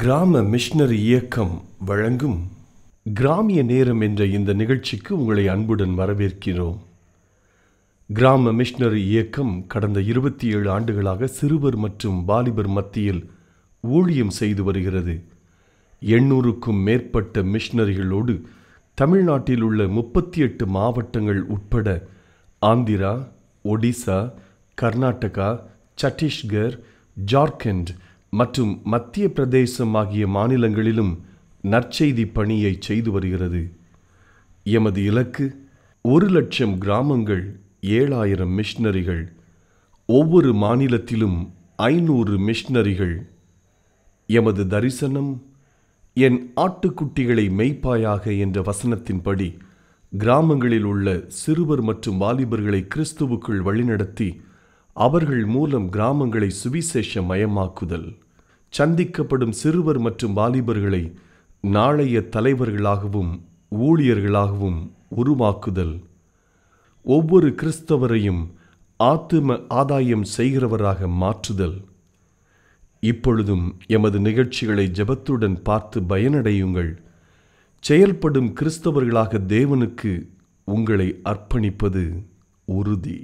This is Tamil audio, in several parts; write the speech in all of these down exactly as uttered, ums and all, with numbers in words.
கிராம மிஷனரி இயக்கம் வழங்கும் கிராமிய நேரம் என்ற இந்த நிகழ்ச்சிக்கு உங்களை அன்புடன் வரவேற்கிறோம். கிராம மிஷனரி இயக்கம் கடந்த இருபத்தி ஏழு ஆண்டுகளாக சிறுவர் மற்றும் வாலிபர் மத்தியில் ஊழியம் செய்து வருகிறது. எண்ணூறுக்கும் மேற்பட்ட மிஷனரிகளோடு தமிழ்நாட்டில் உள்ள முப்பத்தி எட்டு மாவட்டங்கள் உட்பட ஆந்திரா, ஒடிசா, கர்நாடகா, சத்தீஸ்கர், ஜார்க்கண்ட் மற்றும் மத்திய பிரதேசம் ஆகிய மாநிலங்களிலும் நற்செய்தி பணியை செய்து வருகிறது. எமது இலக்கு ஒரு லட்சம் கிராமங்கள், ஏழாயிரம் மிஷனரிகள், ஒவ்வொரு மாநிலத்திலும் ஐநூறு மிஷனரிகள். எமது தரிசனம் என் ஆட்டுக்குட்டிகளை மெய்ப்பாயாக என்ற வசனத்தின்படி கிராமங்களில் உள்ள சிறுவர் மற்றும் வாலிபர்களை கிறிஸ்துவுக்குள் வழிநடத்தி அவர்கள் மூலம் கிராமங்களை சுவிசேஷ மயமாக்குதல், சந்திக்கப்படும் சிறுவர் மற்றும் வாலிபர்களை நாளைய தலைவர்களாகவும் ஊழியர்களாகவும் உருவாக்குதல், ஒவ்வொரு கிறிஸ்தவரையும் ஆத்தும ஆதாயம் செய்கிறவராக மாற்றுதல். இப்பொழுதும் எமது நிகழ்ச்சிகளை ஜெபத்துடன் பார்த்து பயனடையுங்கள். செயல்படும் கிறிஸ்தவர்களாக தேவனுக்கு உங்களை அர்ப்பணிப்பது உறுதி.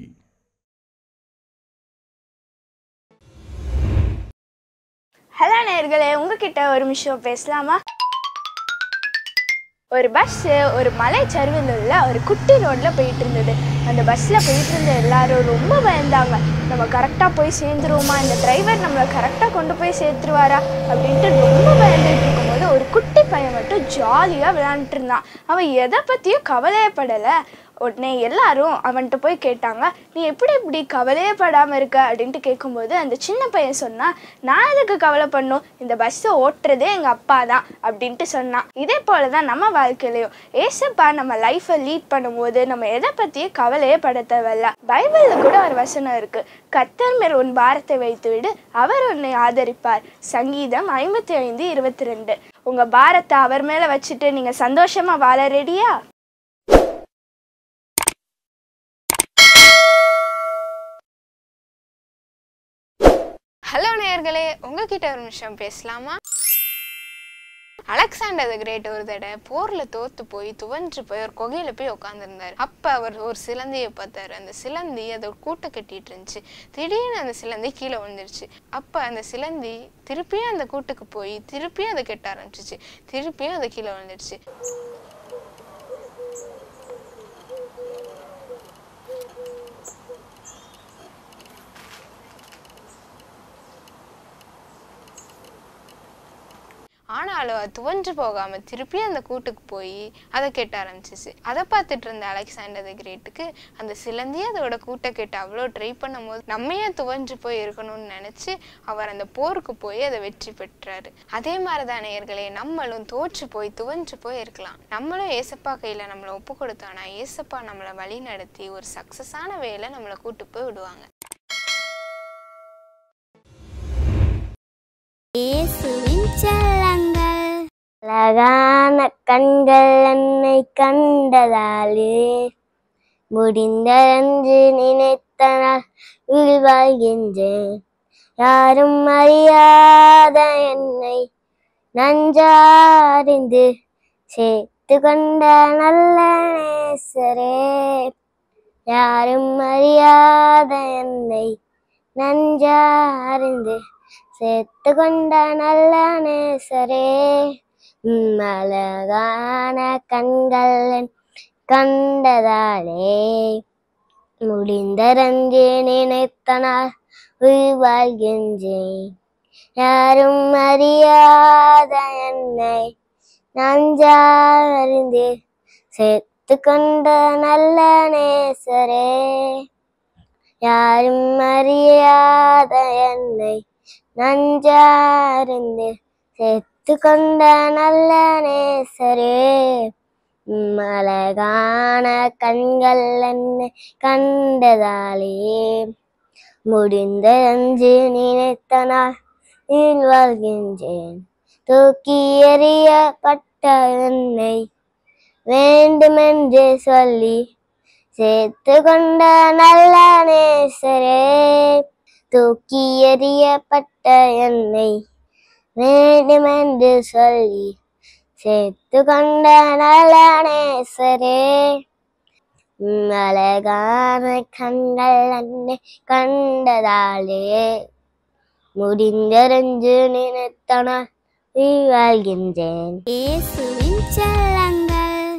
ஹலோ நேயர்களே, உங்ககிட்ட ஒரு விஷயம் பேசலாமா? ஒரு பஸ் ஒரு மலை சரிவில் உள்ள ஒரு குட்டி ரோட்ல போயிட்டு இருந்தது. அந்த பஸ்ல போயிட்டு இருந்த எல்லாரும் ரொம்ப பயந்தாங்க. நம்ம கரெக்டாக போய் சேர்ந்துருவோமா, இந்த டிரைவர் நம்மளை கரெக்டாக கொண்டு போய் சேர்த்துருவாரா அப்படின்ட்டு ரொம்ப பயந்துட்டு இருக்கும்போது ஒரு குட்டி பையன் மட்டும் ஜாலியாக விளையாண்டுட்டு இருந்தான். அவன் எதை பற்றியும் கவலையப்படலை. உடனே எல்லாரும் அவன்கிட்ட போய் கேட்டாங்க, நீ எப்படி இப்படி கவலையே படாமல் இருக்க அப்படின்ட்டு கேட்கும்போது அந்த சின்ன பையன் சொன்னான், நான் எதுக்கு கவலை பண்ணும், இந்த பஸ்ஸை ஓட்டுறதே எங்கள் அப்பா தான் அப்படின்ட்டு சொன்னான். இதே போல தான் நம்ம வாழ்க்கையிலையும் ஏசப்பா நம்ம லைஃப்பை லீட் பண்ணும்போது நம்ம எதை பற்றியும் கவலையே பட தேவையில்ல. பைபிளில் கூட ஒரு வசனம் இருக்கு, கர்த்தர் மேல் உன் பாரத்தை வைத்து விடு, அவர் உன்னை ஆதரிப்பார். சங்கீதம் ஐம்பத்தி ஐந்து இருபத்தி ரெண்டு. உங்க பாரத்தை அவர் மேல வச்சுட்டு நீங்க சந்தோஷமா வாழ ரெடியா? ஹலோ நேயர்களே, உங்ககிட்ட ஒரு நிமிஷம் பேசலாமா? அலெக்சாண்டர் தி கிரேட் ஒரு தடவை போர்ல தோத்து போய் துவன்று போய் ஒரு குகையில போய் உட்காந்துருந்தாரு. அப்ப அவர் ஒரு சிலந்தியை பார்த்தாரு. அந்த சிலந்தி அதை கூட்டை கட்டிட்டு இருந்துச்சு. திடீர்னு அந்த சிலந்தி கீழே விழுந்துருச்சு. அப்ப அந்த சிலந்தி திருப்பியும் அந்த கூட்டுக்கு போய் திருப்பியும் அதை கெட்ட ஆரம்பிச்சிச்சு. திருப்பியும் அதை கீழே விழுந்துருச்சு. ஆனாலும் அது துவன்று போகாம திருப்பி அந்த கூட்டுக்கு போய் அதை கெட்ட ஆரம்பிச்சிச்சு. அதை பார்த்துட்டு இருந்த அலெக்சாண்டர் தி கிரேட்டுக்கு அந்த சிலந்தி அதோட கூட்டை கெட்ட அவ்வளோ ட்ரை பண்ணும் போது நம்மையே துவன்று போய் இருக்கணும்னு நினைச்சு அவர் அந்த போருக்கு போய் அதை வெற்றி பெற்றாரு. அதே மாதிரிதான் நேயர்களே, நம்மளும் தோற்று போய் துவன்று போய் இருக்கலாம். நம்மளும் ஏசப்பா கையில நம்மளை ஒப்பு கொடுத்தோம்னா ஏசப்பா நம்மளை வழி நடத்தி ஒரு சக்சஸான வேலை நம்மளை கூட்டு போய் விடுவாங்க. அழகான கண்கள் என்னை கண்டதாலே முடிந்தென்று நினைத்தனால் உள்வாழ்கின்றேன். யாரும் அறியாத என்னை நன்றாரிந்து சேர்த்து கொண்ட நல்ல நேசரே, யாரும் அறியாத என்னை நன்றாரிந்து சேர்த்து கொண்ட நல்ல நேசரே, அழகான கண்கள் கண்டதாலே முடிந்தரஞ்சு நினைத்தனால் உள்வாழ்கின்றேன். யாரும் அறியாத என்னை நன்றாரிந்து சேர்த்து கொண்ட நல்ல நேசரே, யாரும் அறியாத என்னை நன்றாரிந்து சேர்த்து கொண்ட நல்ல நேசரே, அழகான கண்கள் என்னை கண்டதாலே முடிந்தென்று நினைத்தனால் வாழ்கின்றேன். தூக்கி எறியப்பட்ட என்னை வேண்டுமென்று சொல்லி சேர்த்து கொண்ட நல்ல நேசரே, தூக்கி எறியப்பட்ட என்னை வேண்டுமென்று சொல்லி சேர்த்து கொண்ட நல்ல நேசரே, அழகான கண்கள் அன்னை கண்டதாலே முடிந்தெறிஞ்சு நினைத்தனால் வாழ்கின்றேன். இயேசுவின் செல்லங்கள்.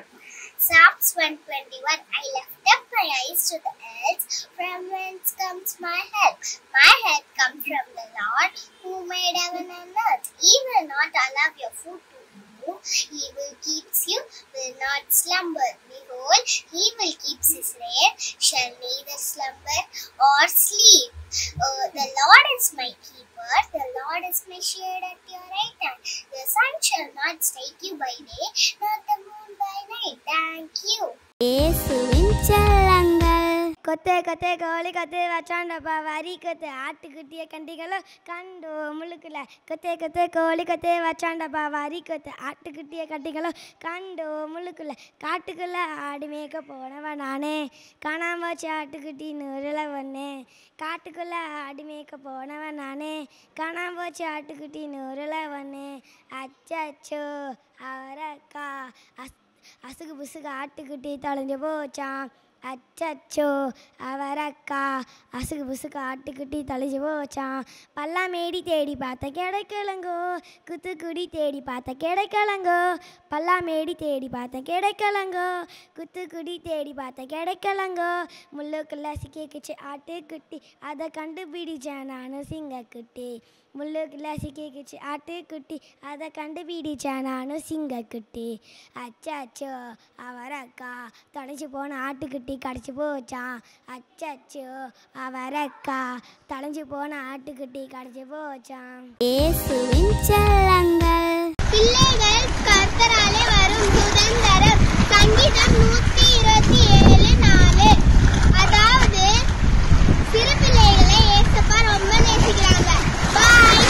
Psalms one twenty-one. I lift up my eyes to the hills, from whence comes my help. My help comes from the Lord who made heaven and earth. He will not allow your foot to move. He will keep you, will not slumber. Behold, he will keep Israel, shall neither slumber or sleep. Uh, the Lord is my keeper, the Lord is my shade at your right hand. The sun shall not strike you by day, nor the moon by night. Thank you. இயேசுவின் செல்லங்கள். கொத்தே கொத்தே கோழி கொத்தே வச்சாண்டப்பா வரி கொத்தே ஆட்டுக்குட்டிய கண்டிகளோ கண்டோ முழுக்கல. கொத்தே கொத்தே கோழி கொத்தே வச்சாண்டப்பா வரி கொத்தே ஆட்டுக்குட்டிய கண்டிகளோ கண்டோ முழுக்கல. காட்டுக்குள்ள ஆடு மேய்க்க போனவன் நானே, காணாம வச்சு ஆட்டுக்குட்டி நூறுல ஒன்னே. காட்டுக்குள்ள ஆடு மேய்க்க போனவன் நானே, காணாம வச்சு ஆட்டுக்குட்டி நூறுல ஒன்னே. அச்சோ அவரக்கா அஸ் அசுகு புசுகு ஆட்டுக்குட்டி தொலைஞ்சு போச்சான். அச்சோ அவரக்கா அசுகு புசுக்கு ஆட்டுக்குட்டி தொலைஞ்சு போச்சான். பல்லாமேடி தேடி பார்த்த கிடைக்கலங்கோ, குத்துக்குடி தேடி பார்த்த கிடைக்கலங்கோ. பல்லாமேடி தேடி பார்த்த கிடைக்கலங்கோ, குத்துக்குடி தேடி பார்த்த கிடைக்கலங்கோ. முள்ளுக்குள்ள சிக்கிக்குச்சு ஆட்டுக்குட்டி, அதை கண்டுபிடிச்சேன் நானும் சிங்கக்குட்டி. முள்ளுக்குள்ள சிக்கிக்குச்சு ஆட்டுக்குட்டி, அதை கண்டுபிடிச்சேன் நானும் சிங்கக்குட்டி. அச்சோ அவரக்கா தொலைச்சு போன ஆட்டுக்குட்டி கடிச்சு போச்சான். அச்சோ அவரக்கா தொலைஞ்சு போன ஆட்டுக்குட்டி கடிச்சு போச்சான். இயேசுவின் செல்லங்கள். பிள்ளைகள் கர்த்தராலே வரும் சுதந்திரம். சங்கீதம் நூற்றி இருபத்தி ஏழு நாலு. அதாவது சிறு பிள்ளைகளை ஏசப்பா ரொம்ப நேசிக்கிறாங்க. பாய்.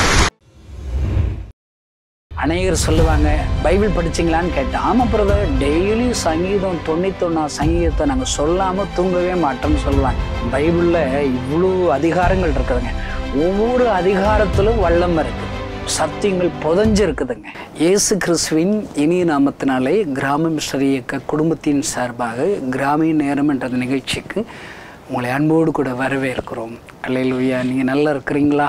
அநேகர் சொல்லுவாங்க, பைபிள் படிச்சிங்களான்னு கேட்டேன். ஆமாம் பிரதர், டெய்லி சங்கீதம் தொண்ணூத்தொன்னா சங்கீதத்தை நாங்கள் சொல்லாமல் தூங்கவே மாட்டோம்னு சொல்லுவாங்க. பைபிளில் இவ்வளோ அதிகாரங்கள் இருக்குதுங்க. ஒவ்வொரு அதிகாரத்திலும் வல்லம் இருக்குது, சத்தியங்கள் புதஞ்சு இருக்குதுங்க. இயேசு கிறிஸ்துவின் இனிய நாமத்தினாலே கிராம மிஷனரி இயக்க குடும்பத்தின் சார்பாக கிராமிய நேரம் என்ற நிகழ்ச்சிக்கு உங்களை அன்போடு கூட வரவேற்கிறோம். அல்லேலூயா. நீங்கள் நல்லா இருக்கிறீங்களா?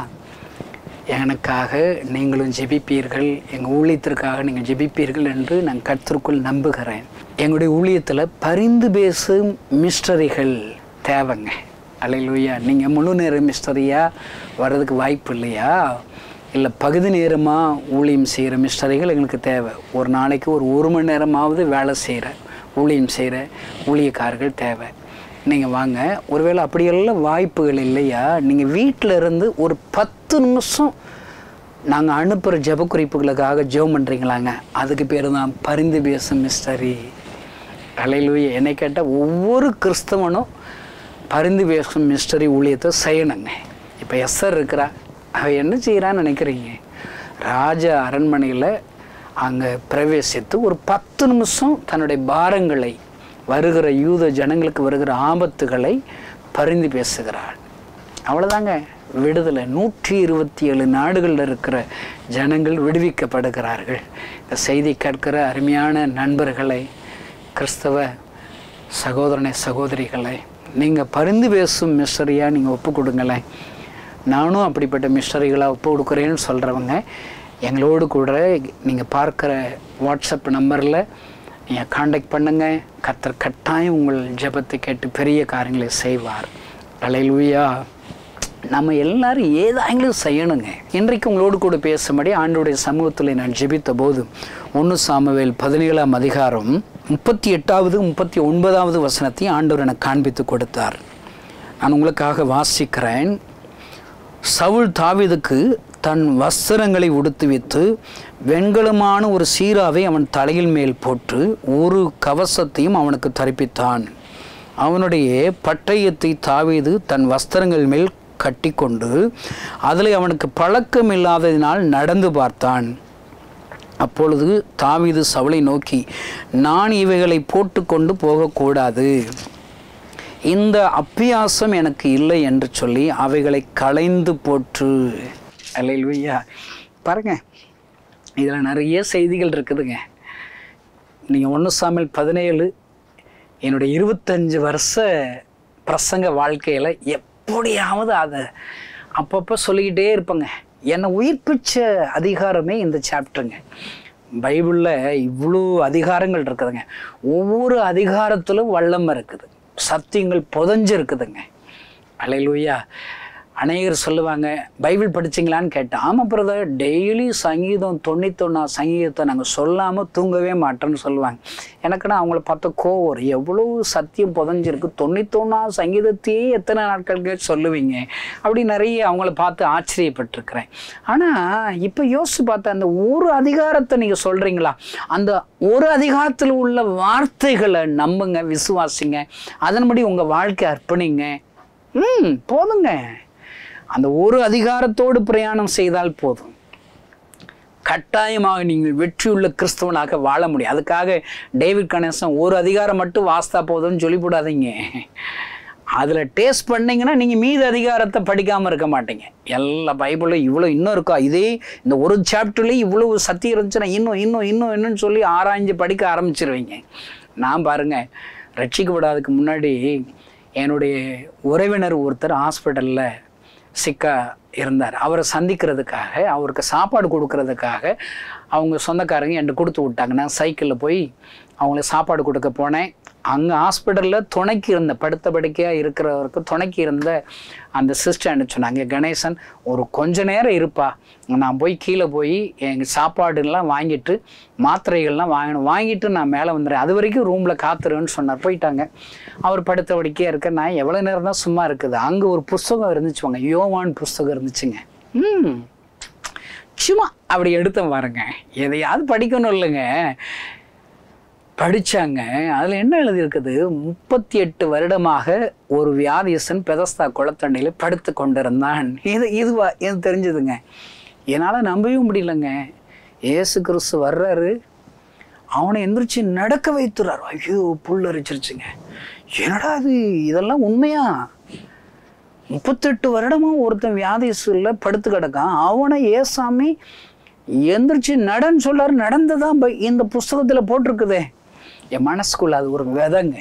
எனக்காக நீங்களும் ஜெபிப்பீர்கள், எங்கள் ஊழியத்திற்காக நீங்கள் ஜெபிப்பீர்கள் என்று நான் கர்த்தருக்குள் நம்புகிறேன். எங்களுடைய ஊழியத்தில் பரிந்து பேசும் மிஸ்டரிகள் தேவைங்க. அல்லேலூயா. நீங்கள் முழு நேர மிஸ்டரியாக வர்றதுக்கு வாய்ப்பு இல்லையா? இல்லை பகுதி நேரமாக ஊழியம் செய்கிற மிஸ்டரிகள் எங்களுக்கு தேவை. ஒரு நாளைக்கு ஒரு ஒரு மணி நேரமாவது வேலை செய்கிற ஊழியம் செய்கிற ஊழியக்காரர்கள் தேவை. நீங்கள் வாங்க. ஒருவேளை அப்படியெல்லாம் வாய்ப்புகள் இல்லையா, நீங்கள் வீட்டில் இருந்து ஒரு பத்து நிமிஷம் நாங்கள் அனுப்புகிற ஜெப குறிப்புகளுக்காக ஜெபம் பண்ணுறீங்களாங்க, அதுக்கு பேர் தான் பரிந்து பேசும் மிஸ்டரி. அல்லேலூயா. என்னை கேட்டால் ஒவ்வொரு கிறிஸ்தவனும் பரிந்து பேசும் மிஸ்டரி ஊழியத்தை செய்யணுங்க. இப்போ எஸ்ஸர் இருக்கிறா, அவள் என்ன செய்கிறான்னு நினைக்கிறீங்க? ராஜ அரண்மனையில் அங்கே பிரவேசித்து ஒரு பத்து நிமிஷம் தன்னுடைய பாரங்களை, வருகிற யூத ஜனங்களுக்கு வருகிற ஆபத்துகளை பரிந்து பேசுகிறாள். அவ்வளோதாங்க விடுதலை. நூற்றி இருபத்தி ஏழு நாடுகளில் இருக்கிற ஜனங்கள் விடுவிக்கப்படுகிறார்கள். இந்த செய்தி கேட்கிற அருமையான நண்பர்களை, கிறிஸ்தவ சகோதரனை சகோதரிகளை, நீங்கள் பரிந்து பேசும் மிஸ்டரியாக நீங்கள் ஒப்பு கொடுங்களேன். நானும் அப்படிப்பட்ட மிஸ்டரிகளாக ஒப்பு கொடுக்குறேன்னு சொல்கிறவங்க எங்களோடு கூட நீங்கள் பார்க்குற வாட்ஸ்அப் நம்பரில் நீங்கள் காண்டாக்ட் பண்ணுங்கள். கர்த்தர் கட்டாயம் உங்கள் ஜெபத்தை கேட்டு பெரிய காரியங்களை செய்வார். அல்லேலூயா. நம்ம எல்லாரும் ஏதாங்களும் செய்யணுங்க. இன்றைக்கு உங்களோடு கூட பேசும்படி ஆண்டவருடைய சமூகத்தில் நான் ஜெபித்த போது ஒன்று சாமுவேல் பதினேழாம் அதிகாரம் முப்பத்தி எட்டாவது முப்பத்தி ஒன்பதாவது வசனத்தை ஆண்டவர் எனக்கு காண்பித்து கொடுத்தார். நான் உங்களுக்காக வாசிக்கிறேன். சவுல் தாவீதுக்கு தன் வஸ்திரங்களை உடுத்து வைத்து வெண்கலமான ஒரு சீராவை அவன் தலையில் மேல் போட்டு ஒரு கவசத்தையும் அவனுக்கு தரிப்பித்தான். அவனுடைய பட்டயத்தை தாவீது தன் வஸ்திரங்கள் மேல் கட்டி கொண்டு அதில் அவனுக்கு பழக்கம் இல்லாததினால் நடந்து பார்த்தான். அப்பொழுது தாவீது சவுலை நோக்கி, நான் இவைகளை போட்டு கொண்டு போகக்கூடாது, இந்த அப்பியாசம் எனக்கு இல்லை என்று சொல்லி அவைகளை களைந்து போற்று. அல்லேலூயா. பாருங்க, இதில் நிறைய செய்திகள் இருக்குதுங்க. நீங்கள் ஒன்று சாமுவேல் பதினேழு என்னுடைய இருபத்தஞ்சு வருஷ பிரசங்க வாழ்க்கையில் எப்படியாவது அதை அப்பப்போ சொல்லிக்கிட்டே இருப்பேங்க. என்னை உயிர்ப்பிச்ச அதிகாரமே இந்த சாப்டருங்க. பைபிளில் இவ்வளோ அதிகாரங்கள் இருக்குதுங்க. ஒவ்வொரு அதிகாரத்திலும் வல்லம் இருக்குது, சத்தியங்கள் புதஞ்சு இருக்குதுங்க. அல்லேலூயா. அநேகர் சொல்லுவாங்க, பைபிள் படிச்சிங்களான்னு கேட்டேன். ஆமாம் பிரதர், டெய்லி சங்கீதம் தொண்ணூத்தொன்னா சங்கீதத்தை நாங்கள் சொல்லாமல் தூங்கவே மாட்டோன்னு சொல்லுவாங்க. எனக்குன்னா அவங்கள பார்த்த கோவம் வரும். எவ்வளோ சத்தியம் புதஞ்சிருக்கு, தொண்ணூத்தொன்னா சங்கீதத்தையே எத்தனை நாட்களுக்கு சொல்லுவீங்க அப்படி நிறைய அவங்கள பார்த்து ஆச்சரியப்பட்டிருக்கிறேன். ஆனால் இப்போ யோசிச்சு பார்த்தா அந்த ஒரு அதிகாரத்தை நீங்கள் சொல்கிறீங்களா, அந்த ஒரு அதிகாரத்தில் உள்ள வார்த்தைகளை நம்புங்க, விசுவாசிங்க, அதன்படி உங்கள் வாழ்க்கை அர்ப்பணிங்க. ம் போதுங்க. அந்த ஒரு அதிகாரத்தோடு பிரயாணம் செய்தால் போதும். கட்டாயமாக நீங்கள் வெற்றியுள்ள கிறிஸ்தவனாக வாழ முடியும். அதுக்காக டேவிட் கணேசன் ஒரு அதிகாரம் மட்டும் வாஸ்தா போதும்னு சொல்லிவிடாதீங்க. அதில் டேஸ்ட் பண்ணிங்கன்னா நீங்கள் மீது அதிகாரத்தை படிக்காமல் இருக்க மாட்டீங்க. எல்லா பைபிளும் இவ்வளோ இன்னும் இருக்கா, இதே இந்த ஒரு சாப்டர்லேயும் இவ்வளோ சத்தியம் இருந்துச்சுன்னா இன்னும் இன்னும் இன்னும் இன்னும் சொல்லி ஆராய்ஞ்சு படிக்க ஆரம்பிச்சிருவீங்க. நான் பாருங்கள், ரட்சிக்கப்படாததுக்கு முன்னாடி என்னுடைய உறவினர் ஒருத்தர் ஹாஸ்பிட்டலில் சிக்கா இருந்தார். அவரை சந்திக்கிறதுக்காக, அவருக்கு சாப்பாடு கொடுக்கறதுக்காக அவங்க சொந்தக்காரங்க என்கிட்ட கொடுத்து விட்டாங்க. நான் சைக்கிளில் போய் அவங்களுக்கு சாப்பாடு கொடுக்க போனேன். அங்கே ஹாஸ்பிட்டலில் துணைக்கு இருந்த படுத்த படுக்கையாக இருக்கிறவருக்கு துணைக்கு இருந்த அந்த சிஸ்டர் என்ன சொன்னாங்க, கணேசன் ஒரு கொஞ்ச நேரம் இருப்பா, நான் போய் கீழே போய் எங்கள் சாப்பாடுலாம் வாங்கிட்டு மாத்திரைகள்லாம் வாங்கணும், வாங்கிட்டு நான் மேலே வந்துடுறேன், அது வரைக்கும் ரூமில் காத்துருன்னு சொன்னார். போயிட்டாங்க. அவர் படுத்த படுக்கையாக இருக்க நான் எவ்வளோ நேரம் தான் சும்மா இருக்குது. அங்கே ஒரு புஸ்தகம் இருந்துச்சுவாங்க, யோவான் புஸ்தகம் இருந்துச்சுங்க. ம் சும்மா அப்படி எடுத்த பாருங்க, எதையாவது படிக்கணும் இல்லைங்க. படித்தாங்க. அதில் என்ன எழுதியிருக்குது, முப்பத்தி எட்டு வருடமாக ஒரு வியாதியசன் பெதஸ்தா குளத்தண்டையில் படுத்து கொண்டிருந்தான். இது இதுவா இது தெரிஞ்சதுங்க. என்னால் நம்பவே முடியலங்க. ஏசு கிறிஸ்து வர்றாரு, அவனை எந்திரிச்சு நடக்க வைத்துறாரு. ஐயோ புல் அரிச்சிருச்சுங்க. என்னடா அது, இதெல்லாம் உண்மையா? முப்பத்தெட்டு வருடமாக ஒருத்தன் வியாதியசில் படுத்து கிடக்கான், அவனை ஏசாமி எந்திரிச்சு நடன்னு சொல்லாரு. நடந்ததான் இந்த புஸ்தகத்தில் போட்டிருக்குதே. என் மனசுக்குள்ள அது ஒரு விதைங்க.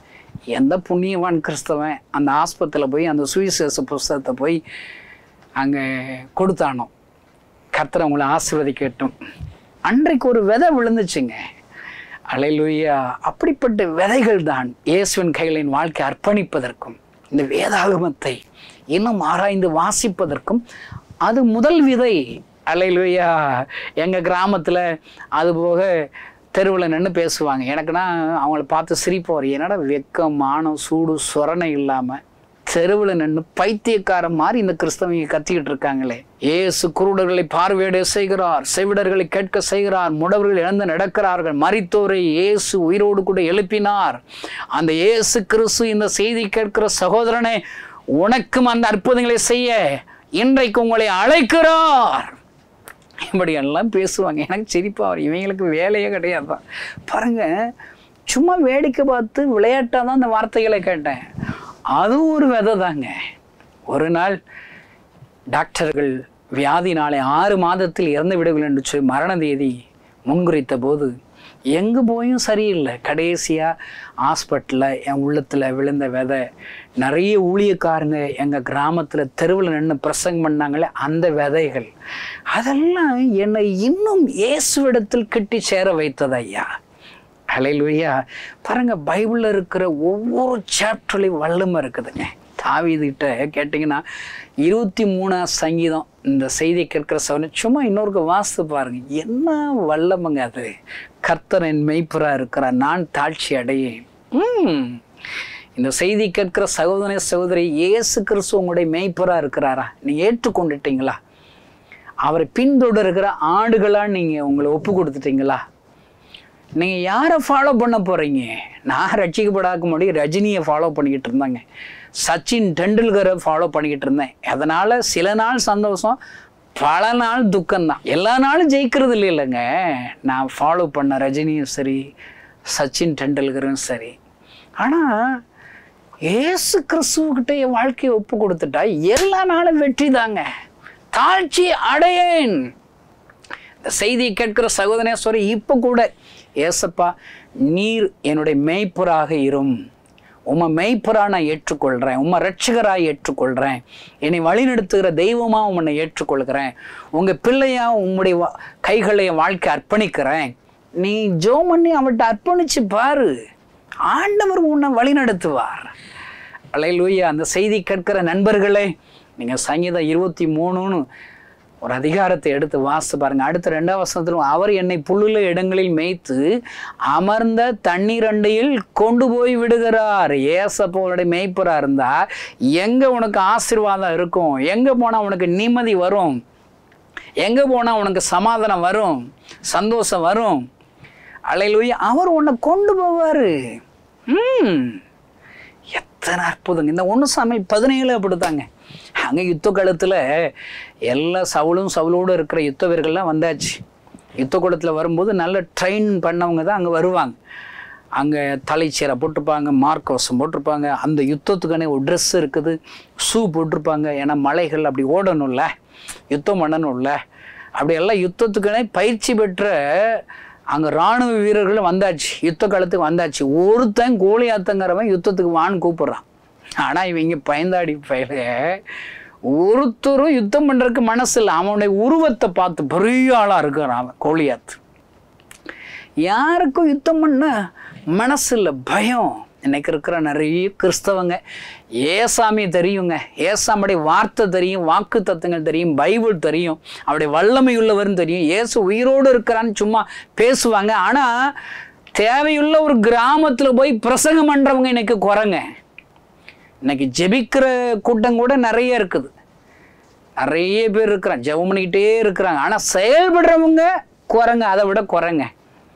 எந்த புண்ணியவான் கிறிஸ்தவன் அந்த ஆஸ்பத்திரியில் போய் அந்த சுவிசேஷ புஸ்தகத்தை போய் அங்கே கொடுத்தானோ, கர்த்தர் அவங்கள ஆசீர்வதிக்கட்டும். அன்றைக்கு ஒரு விதை விழுந்துச்சுங்க. அல்லேலூயா. அப்படிப்பட்ட விதைகள் தான் இயேசுவின் கைகளின் வாழ்க்கை அர்ப்பணிப்பதற்கும் இந்த வேதாகமத்தை இன்னும் ஆராய்ந்து வாசிப்பதற்கும் அது முதல் விதை. அல்லேலூயா. எங்கள் கிராமத்தில் அதுபோக தெருவில் நின்று பேசுவாங்க. எனக்குன்னா அவங்கள பார்த்து சிரிப்பு வரும். என்னடா வெக்கம், மானம், சூடு, சொரணை இல்லாமல் தெருவில் நின்று பைத்தியக்காரன் மாதிரி இந்த கிறிஸ்தவங்க கத்திக்கிட்டு இருக்காங்களே. ஏசு குருடர்களை பார்வையிட செய்கிறார், செவிடர்களை கேட்க செய்கிறார், முடவர்கள் இழந்து நடக்கிறார்கள், மரித்தோரை இயேசு உயிரோடு கூட எழுப்பினார். அந்த இயேசு கிறிஸ்து இந்த செய்தி கேட்கிற சகோதரனே, உனக்கும் அந்த அற்புதங்களை செய்ய இன்றைக்கு உங்களை அழைக்கிறார். இப்படி எல்லாம் பேசுவாங்க. எனக்கு சிரிப்பா வரும். இவங்களுக்கு வேலையே கிடையாதுதான். பாருங்க, சும்மா வேடிக்கை பார்த்து விளையாட்டாக தான் அந்த வார்த்தைகளை கேட்டேன். அதுவும் ஒரு விதை தாங்க. ஒரு நாள் டாக்டர்கள் வியாதி நாளை ஆறு மாதத்தில் இறந்து விடுங்கள் என்று சொல்லி மரண தேதி முன்குறித்த போது எங்கே போயும் சரியில்லை. கடைசியாக ஹாஸ்பிட்டலில் என் உள்ளத்தில் விழுந்த விதை. நிறைய ஊழியக்காரங்க எங்கள் கிராமத்தில் தெருவில் நின்று பிரசங்கம் பண்ணாங்களே, அந்த விதைகள் அதெல்லாம் என்னை இன்னும் இயேசுவிடத்தில் கிட்டி சேர வைத்தது ஐயா. அல்லேலூயா. பாருங்க, பைபிளில் இருக்கிற ஒவ்வொரு சாப்டர்லையும் வல்லமை இருக்குதுங்க. தாவீதுகிட்ட கேட்டிங்கன்னா இருபத்தி மூணாம் சங்கீதம் இந்த செய்தியை கேட்குற சவனை சும்மா இன்னொருக்கு வாசித்து பாருங்க, என்ன வல்லமைங்க அது. கர்த்தர் என் மெய்ப்பராக இருக்கிறார், நான் தாழ்ச்சி அடையேன். ம் இந்த செய்தி கேட்கிற சகோதர சகோதரி, இயேசு கிறிஸ்து உங்களுடைய மெய்ப்பராக இருக்கிறாரா? நீங்கள் ஏற்றுக்கொண்டுட்டீங்களா? அவரை பின்தொடர்கிற ஆடுகளாக நீங்கள் உங்களை ஒப்பு கொடுத்துட்டீங்களா? நீங்கள் யாரை ஃபாலோ பண்ண போகிறீங்க? நான் ரட்சிக்கப்படாத முடியும் ரஜினியை ஃபாலோ பண்ணிக்கிட்டு இருந்தாங்க, சச்சின் டெண்டுல்கரை ஃபாலோ பண்ணிக்கிட்டு இருந்தேன். அதனால் சில நாள் சந்தோஷம், பல நாள் துக்கம்தான். எல்லா நாளும் ஜெயிக்கிறது இல்லை இல்லைங்க. நான் ஃபாலோ பண்ண ரஜினியும் சரி, சச்சின் டெண்டுல்கரும் சரி. ஆனால் ஏசு கிறிஸ்துவக்கிட்ட என் வாழ்க்கையை ஒப்பு கொடுத்துட்டா எல்லா நாளும் வெற்றி தாங்க. தாழ்ச்சி அடையேன். செய்தியை கேட்கிற சகோதரனே சொல்ற, இப்போ கூட ஏசப்பா நீர் என்னுடைய மேய்ப்பராக இரும், உம்மை மெய்ப்பரா நான் ஏற்றுக்கொள்கிறேன், உம்மை ரட்சகராக ஏற்றுக்கொள்கிறேன், என்னை வழிநடத்துகிற தெய்வமாக உன்னை ஏற்றுக்கொள்கிறேன், உங்கள் பிள்ளையா உம்முடைய கைகளை வாழ்க்கை அர்ப்பணிக்கிறேன். நீ ஜெபம் பண்ணி அவர்கிட்ட அர்ப்பணிச்சு பாரு, ஆண்டவர் உன்னை வழிநடத்துவார். அல்லேலூயா. அந்த செய்தி கேட்கிற நண்பர்களே, நீங்கள் சங்கீதம் இருபத்தி மூணுன்னு ஒரு அதிகாரத்தை எடுத்து வாசித்து பாருங்க. அடுத்த ரெண்டாம் வசனத்திலும், அவர் என்னை புல்லுள்ள இடங்களில் மேய்த்து அமர்ந்த தண்ணீர் அண்டையில் கொண்டு போய் விடுகிறார். ஏசப்போடைய மேய்ப்பரா இருந்தா எங்க உனக்கு ஆசீர்வாதம் இருக்கும், எங்க போனா உனக்கு நிம்மதி வரும், எங்க போனா உனக்கு சமாதானம் வரும், சந்தோஷம் வரும். அல்லேலூயா. அவர் உன்னை கொண்டு போவாரு. ம் எத்தனை அற்புதங்க. இந்த ஒன்று சாமியல் பதினேழு அப்படித்தாங்க. அங்கே யுத்த காலத்தில் எல்லா சவுளும் சவுளோடு இருக்கிற யுத்த வீரர்கள்லாம் வந்தாச்சு. யுத்த குளத்தில் வரும்போது நல்ல ட்ரெயின் பண்ணவங்க தான் அங்கே வருவாங்க. அங்கே தலைச்சீரை போட்டிருப்பாங்க, மார்க்கவசம் போட்டிருப்பாங்க, அந்த யுத்தத்துக்கான ஒரு ட்ரெஸ் இருக்குது, ஷூ போட்டிருப்பாங்க. ஏன்னா மலைகள் அப்படி ஓடணும்ல, யுத்தம் பண்ணணும்ல. அப்படி எல்லாம் யுத்தத்துக்கான பயிற்சி பெற்ற அங்கே இராணுவ வீரர்கள் வந்தாச்சு, யுத்த காலத்துக்கு வந்தாச்சு. ஒருத்தன் கோலியாத்தங்கிறவன் யுத்தத்துக்கு வான்னு கூப்பிட்றான். ஆனால் இவங்க பயந்தாடி பயில ஒருத்தரும் யுத்தம் பண்ணுறதுக்கு மனசு இல்லை. அவனுடைய உருவத்தை பார்த்து பெரிய ஆளாக இருக்கிறான் அவன் கோலியாத்து. யாருக்கும் யுத்தம் பண்ண மனசு இல்லை, பயம். இன்னைக்கு இருக்கிற நிறைய கிறிஸ்தவங்க ஏசாமி தெரியுங்க, ஏசாமுடைய வார்த்தை தெரியும், வாக்கு தத்துவங்கள் தெரியும், பைபிள் தெரியும், அவருடைய வல்லமை உள்ளவரும் தெரியும், இயேசு உயிரோடு இருக்கிறான்னு சும்மா பேசுவாங்க. ஆனால் தேவையுள்ள ஒரு கிராமத்தில் போய் பிரசங்கம் பண்ணுறவங்க இன்னைக்கு குறைங்க. இன்னைக்கு ஜெபிக்கிற கூட்டம் கூட நிறைய இருக்குது, நிறைய பேர் இருக்கிறாங்க, ஜெபம் பண்ணிக்கிட்டே இருக்கிறாங்க. ஆனால் செயல்படுறவங்க குறைங்க, அதை விட குறைங்க.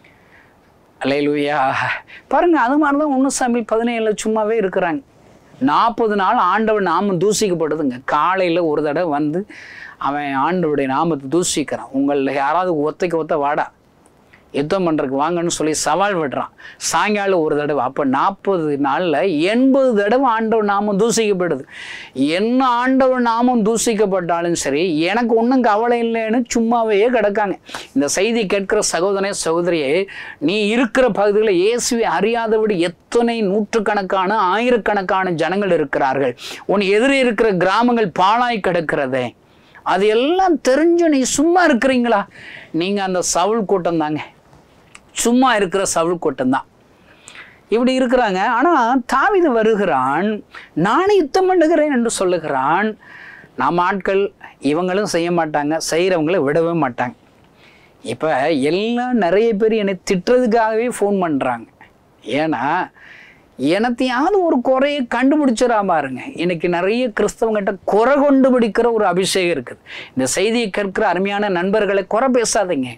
அல்லேலூயா. பாருங்க, அது மாதிரி தான் ஒன்று சாமியல் பதினேழு சும்மாவே இருக்கிறாங்க. நாற்பது நாள் ஆண்டவர் நாமம் தூசிக்கப்படுதுங்க. காலையில் ஒரு தடவை வந்து அவன் ஆண்டவருடைய நாமத்தை தூசிக்கிறான். உங்களில் யாராவது ஒத்தைக்கு ஒத்த வாடா யுத்தம் பண்ணுறதுக்கு வாங்கன்னு சொல்லி சவால் விடுறான். சாயங்காலம் ஒரு தடவை. அப்போ நாற்பது நாளில் எண்பது தடவை ஆண்டவர் நாமம் தூசிக்கப்படுது. என்ன ஆண்டவர் நாமம் தூசிக்கப்பட்டாலும் சரி, எனக்கு ஒன்றும் கவலை இல்லைன்னு சும்மாவே கிடக்காங்க. இந்த செய்தி கேட்கிற சகோதரனே சகோதரியே, நீ இருக்கிற பகுதியில் இயேசுவை அறியாதபடி எத்தனை நூற்றுக்கணக்கான ஆயிரக்கணக்கான ஜனங்கள் இருக்கிறார்கள். உன் எதிரே இருக்கிற கிராமங்கள் பாழாய் கிடக்கிறதே, அது எல்லாம் தெரிஞ்சு நீ சும்மா இருக்கிறீங்களா? நீங்கள் அந்த சவுல் கூட்டம் தாங்க, சும்மா இருக்கிற சவுல் கூட்டம் தான். இப்படி இருக்கிறாங்க. ஆனால் தாவீது வருகிறான், நானே யுத்தம் பண்ணுகிறேன் என்று சொல்லுகிறான். நம்ம ஆட்கள் இவங்களும் செய்ய மாட்டாங்க, செய்கிறவங்கள விடவே மாட்டாங்க. இப்போ எல்லாம் நிறைய பேர் என்னை திட்டுறதுக்காகவே ஃபோன் பண்ணுறாங்க. ஏன்னா எனத்தையாவது ஒரு குறையை கண்டுபிடிச்சிடா பாருங்க. இன்னைக்கு நிறைய கிறிஸ்தவங்கிட்ட குறை கண்டுபிடிக்கிற ஒரு அபிஷேகம் இருக்குது. இந்த செய்தியை கேட்கிற அருமையான நண்பர்களை குறை பேசாதீங்க.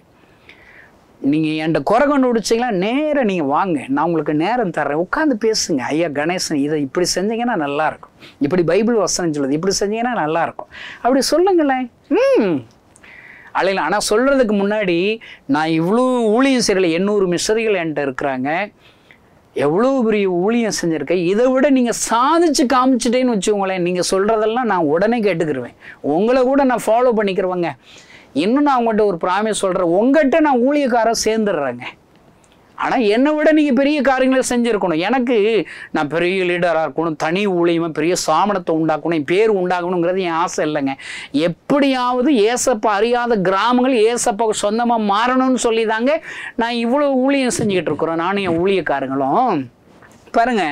நீங்கள் என்கிட்ட குறை கண்டுபிடிச்சிங்களா, நேராக நீங்கள் வாங்க, நான் உங்களுக்கு நேரம் தர்றேன், உட்காந்து பேசுங்க. ஐயா கணேசன், இதை இப்படி செஞ்சீங்கன்னா நல்லாயிருக்கும், இப்படி பைபிள் வசனம் சொல்லுது, இப்படி செஞ்சீங்கன்னா நல்லாயிருக்கும், அப்படி சொல்லுங்களேன். ம் அலையில. ஆனால் சொல்கிறதுக்கு முன்னாடி நான் இவ்வளோ ஊழியம் செய்யலை, எண்ணூறு மிஷரிகள் என்கிட்ட இருக்கிறாங்க, எவ்வளோ பெரிய ஊழியம் செஞ்சுருக்கேன், இதை விட நீங்கள் சாதிச்சு காமிச்சிட்டேன்னு வச்சுக்கோங்களேன், நீங்கள் சொல்கிறதெல்லாம் நான் உடனே கேட்டுக்கிருவேன், உங்களை கூட நான் ஃபாலோ பண்ணிக்கிறவங்க. இன்னும் நான் உங்கள்கிட்ட ஒரு ப்ராமிஸ் சொல்கிறேன், உங்கள்கிட்ட நான் ஊழியக்காரன் சேர்ந்துடுறேங்க. ஆனால் என்னை விட நீங்கள் பெரிய காரியங்களை செஞ்சுருக்கணும். எனக்கு நான் பெரிய லீடராக இருக்கணும், தனி ஊழியமாக பெரிய சாமனத்தை உண்டாக்கணும், பேர் உண்டாக்கணுங்கிறது என் ஆசை இல்லைங்க. எப்படியாவது ஏசப்பா அறியாத கிராமங்கள் ஏசப்பாவுக்கு சொந்தமாக மாறணும்னு சொல்லி தாங்க நான் இவ்வளோ ஊழியம் செஞ்சுக்கிட்டு இருக்கிறோம், நானும் என் ஊழியக்காரங்களும். பாருங்க,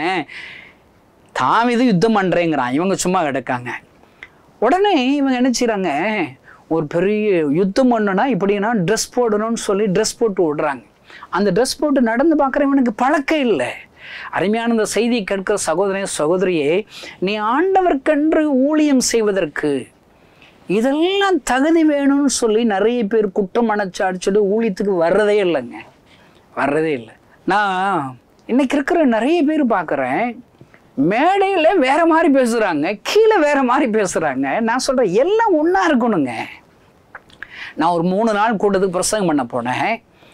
தாவீது யுத்தம் பண்ணுறேங்கிறான், இவங்க சும்மா கிடக்காங்க. உடனே இவங்க என்ன செய்கிறாங்க, ஒரு பெரிய யுத்தம் பண்ணுனா இப்படின்னா ட்ரெஸ் போடணும்னு சொல்லி ட்ரெஸ் போட்டு விடுறாங்க. அந்த ட்ரெஸ் போட்டு நடந்து பார்க்குறவனுக்கு பழக்கம் இல்லை. அருமையான இந்த செய்தியை கேட்கிற சகோதரனே சகோதரியே, நீ ஆண்டவர்க்கென்று ஊழியம் செய்வதற்கு இதெல்லாம் தகுதி வேணும்னு சொல்லி நிறைய பேர் குற்றம் மனச்சாடிச்சுட்டு ஊழியத்துக்கு வர்றதே இல்லைங்க, வர்றதே இல்லை. நான் இன்னைக்கு இருக்கிற நிறைய பேர் பார்க்குறேன், மேடையில் வேற மாதிரி பேசுகிறாங்க, கீழே வேற மாதிரி பேசுகிறாங்க. நான் சொல்கிறேன், எல்லாம் ஒன்றா இருக்கணுங்க. நான் ஒரு மூணு நாள் கூட்டத்துக்கு பிரசங்கம் பண்ண போனேன்.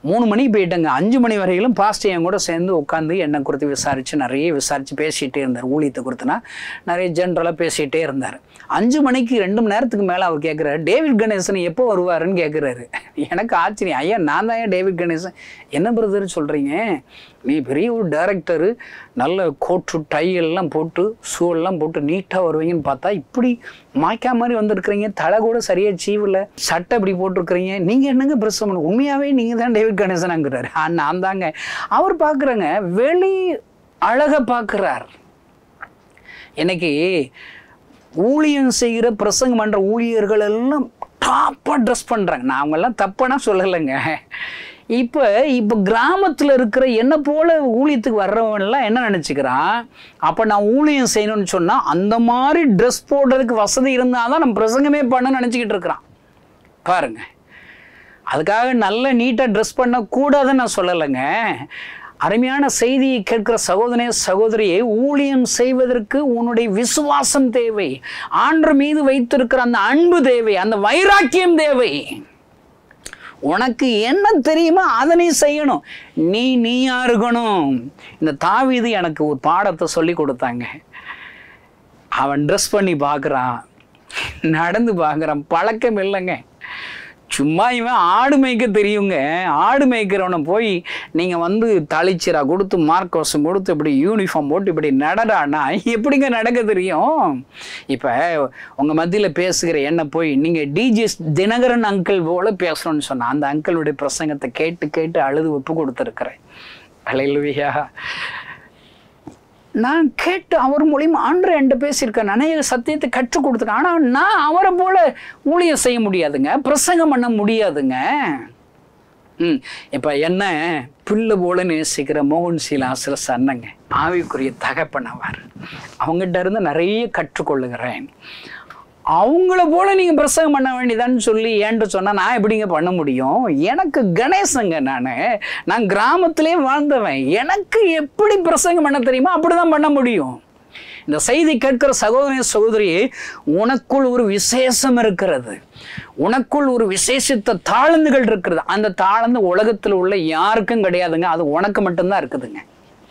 மூணு மணிக்கு போயிட்டேங்க. அஞ்சு மணி வரையிலும் பாஸ்டர் என் கூட சேர்ந்து உட்காந்து என்னை குறித்து விசாரித்து நிறைய விசாரித்து பேசிகிட்டே இருந்தார். ஊழியத்தை குறித்துனா நிறைய ஜென்ரலாக பேசிகிட்டே இருந்தார். அஞ்சு மணிக்கு ரெண்டு மணி நேரத்துக்கு மேலே அவர் கேட்குறாரு, டேவிட் கணேசன் எப்போ வருவாருன்னு கேட்குறாரு. எனக்கு ஆச்சரியம். ஐயா நான் தான் ஏன் டேவிட் கணேசன்? என்ன பிரதர்னு சொல்கிறீங்க? நீ பெரிய ஒரு டைரக்டரு, நல்ல கோட்டு டை எல்லாம் போட்டு ஷூ எல்லாம் போட்டு நீட்டாக வருவீங்கன்னு பார்த்தா இப்படி மாய்க்கா மாதிரி வந்திருக்கிறீங்க, தலை கூட சரியாக சீவில், சட்டை இப்படி போட்டிருக்கிறீங்க, நீங்கள் என்னங்க பிரஸ் பண்ண? உண்மையாகவே நீங்கள் தான் டேவிட் கணேசனாங்கிறாரு. ஆ நான் தாங்க. அவர் பார்க்குறேங்க வெளி அழகை பார்க்குறார். இன்னைக்கு ஊழியம் செய்கிற பிரசங்கம் பண்ணுற ஊழியர்கள் எல்லாம் டாப்பாக ட்ரெஸ் பண்ணுறாங்க. நான் அவங்கெல்லாம் தப்பானா சொல்லலைங்க. இப்போ இப்போ கிராமத்தில் இருக்கிற என்ன போல் ஊழியத்துக்கு வர்றவங்கெல்லாம் என்ன நினச்சிக்கிறான், அப்போ நான் ஊழியம் செய்யணும்னு சொன்னால் அந்த மாதிரி ட்ரெஸ் போடுறதுக்கு வசதி இருந்தால் தான் நம்ம பிரசங்கமே பண்ண நினச்சிக்கிட்டு இருக்கிறான் பாருங்க. அதுக்காக நல்ல நீட்டாக ட்ரெஸ் பண்ணக்கூடாதுன்னு நான் சொல்லலைங்க. அருமையான செய்தியை கேட்கிற சகோதரனே சகோதரியை, ஊழியம் செய்வதற்கு உன்னுடைய விசுவாசம் தேவை, ஆண்டவர் மீது வைத்திருக்கிற அந்த அன்பு தேவை, அந்த வைராக்கியம் தேவை. உனக்கு என்ன தெரியுமோ அதை நீ செய்யணும். நீ நீயா இருக்கணும். இந்த தாவீது எனக்கு ஒரு பாடத்தை சொல்லி கொடுத்தாங்க. அவன் ட்ரெஸ் பண்ணி பார்க்குறான், நடந்து பார்க்குறான், பழக்கம் இல்லைங்க. சும்மா இவன் ஆடு மேய்க்க தெரியுங்க. ஆடு மேய்க்கிறவனை போய் நீங்கள் வந்து தளிச்சிரா கொடுத்து மார்க்கோசம் கொடுத்து இப்படி யூனிஃபார்ம் போட்டு இப்படி நடடானா எப்படிங்க நடக்க தெரியும்? இப்போ உங்கள் மத்தியில் பேசுகிற என்ன போய் நீங்கள் டிஜிஎஸ் தினகரன் அங்கிள் போல் பேசணும்னு சொன்னால் அந்த அங்கிளுடைய பிரசங்கத்தை கேட்டு கேட்டு அழுது ஒப்பு கொடுத்துருக்குறேன். அல்லேலூயா. நான் கேட்டு அவர் மூலியமா ஆண்டவர் என்கிட்ட பேசியிருக்கேன், அநேக சத்தியத்தை கற்றுக் கொடுத்துருக்கேன். ஆனால் நான் அவரை போல ஊழியம் செய்ய முடியாதுங்க, பிரசங்கம் பண்ண முடியாதுங்க. ம் இப்போ என்ன பிள்ளை போல நேசிக்கிற மோகன் சீலாசில சொன்னங்க, ஆவிக்குரிய தகப்பனவர், அவங்ககிட்ட இருந்து நிறைய கற்றுக்கொள்ளுகிறேன். அவங்கள போல நீங்கள் பிரசங்கம் பண்ண வேண்டியதான்னு சொல்லி ஏன்ட்டு சொன்னால் நான் எப்படிங்க பண்ண முடியும்? எனக்கு கணேசங்க, நான் நான் கிராமத்திலே வாழ்ந்தவன், எனக்கு எப்படி பிரசங்கம் பண்ண தெரியுமோ அப்படி தான் பண்ண முடியும். இந்த செய்தி கேட்கிற சகோதர சகோதரியே, உனக்குள் ஒரு விசேஷம் இருக்கிறது, உனக்குள் ஒரு விசேஷித்த தாழ்ந்துகள் இருக்கிறது. அந்த தாழ்ந்து உலகத்தில் உள்ள யாருக்கும் கிடையாதுங்க, அது உனக்கு மட்டும்தான் இருக்குதுங்க.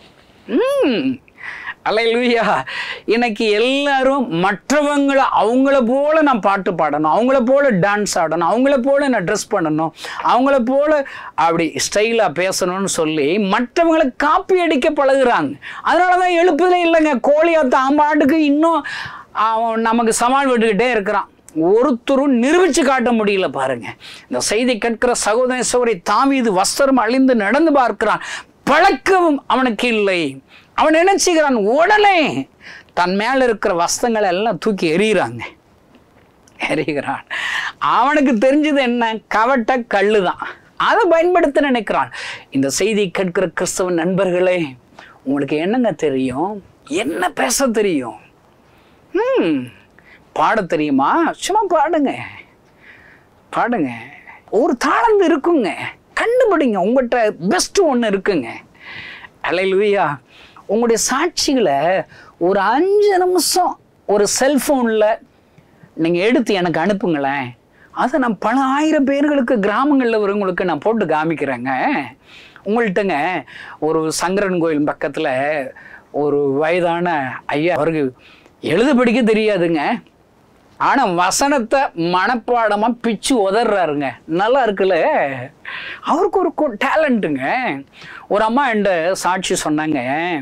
ம் அல்லேலூயா. இன்னைக்கு எல்லாரும் மற்றவங்களை அவங்கள போல நான் பாட்டு பாடணும், அவங்கள போல டான்ஸ் ஆடணும், அவங்கள போல நான் ட்ரெஸ் பண்ணணும், அவங்கள போல அப்படி ஸ்டைலாக பேசணும்னு சொல்லி மற்றவங்களை காப்பி அடிக்க பழகுறாங்க. அதனால தான் எழுப்புதலே இல்லைங்க. கோழியாத்த ஆம்பாட்டுக்கு இன்னும் அவன் நமக்கு சவால் விட்டுக்கிட்டே இருக்கிறான். ஒருத்தரும் நிரூபிச்சு காட்ட முடியல பாருங்க. இந்த செய்தி கேட்கிற சகோதர சகோதரி, தாவீது வஸ்திரம் அழிந்து நடந்து பார்க்கிறான், பழக்கம் அவனுக்கு இல்லை. அவன் நினைச்சுக்கிறான், உடனே தன் மேல இருக்கிற வஸ்திரங்களை எல்லாம் தூக்கி எறிகிறாங்க எறிகிறான். அவனுக்கு தெரிஞ்சது என்ன? கவட்ட கல்லுதான். அதை பயன்படுத்த நினைக்கிறான். இந்த செய்தி கேட்கிற கிறிஸ்தவ நண்பர்களே, உங்களுக்கு என்னங்க தெரியும்? என்ன பேச தெரியும்? ம் பாட தெரியுமா? சும்மா பாடுங்க பாடுங்க. ஒரு தாளந்து இருக்குங்க, கண்டுபிடிங்க. உங்கள்கிட்ட பெஸ்ட் ஒன்று இருக்குங்க. அல்லேலூயா. உங்களுடைய சாட்சிகளை ஒரு அஞ்சு நிமிஷம் ஒரு செல்ஃபோனில் நீங்கள் எடுத்து எனக்கு அனுப்புங்களேன். அதை நான் பல ஆயிரம் பேர்களுக்கு கிராமங்களில் வரவங்களுக்கு நான் போட்டு காமிக்கிறேங்க. உங்கள்கிட்டங்க ஒரு சங்கரன் கோயில் பக்கத்தில் ஒரு வயதான ஐயா, அவருக்கு எழுத படிக்க தெரியாதுங்க, ஆனால் வசனத்தை மனப்பாடமாக பிச்சு உதறாருங்க. நல்லா இருக்குல்ல? அவருக்கு ஒரு டேலண்ட்டுங்க. ஒரு அம்மா என்கிட்ட சாட்சி சொன்னாங்க,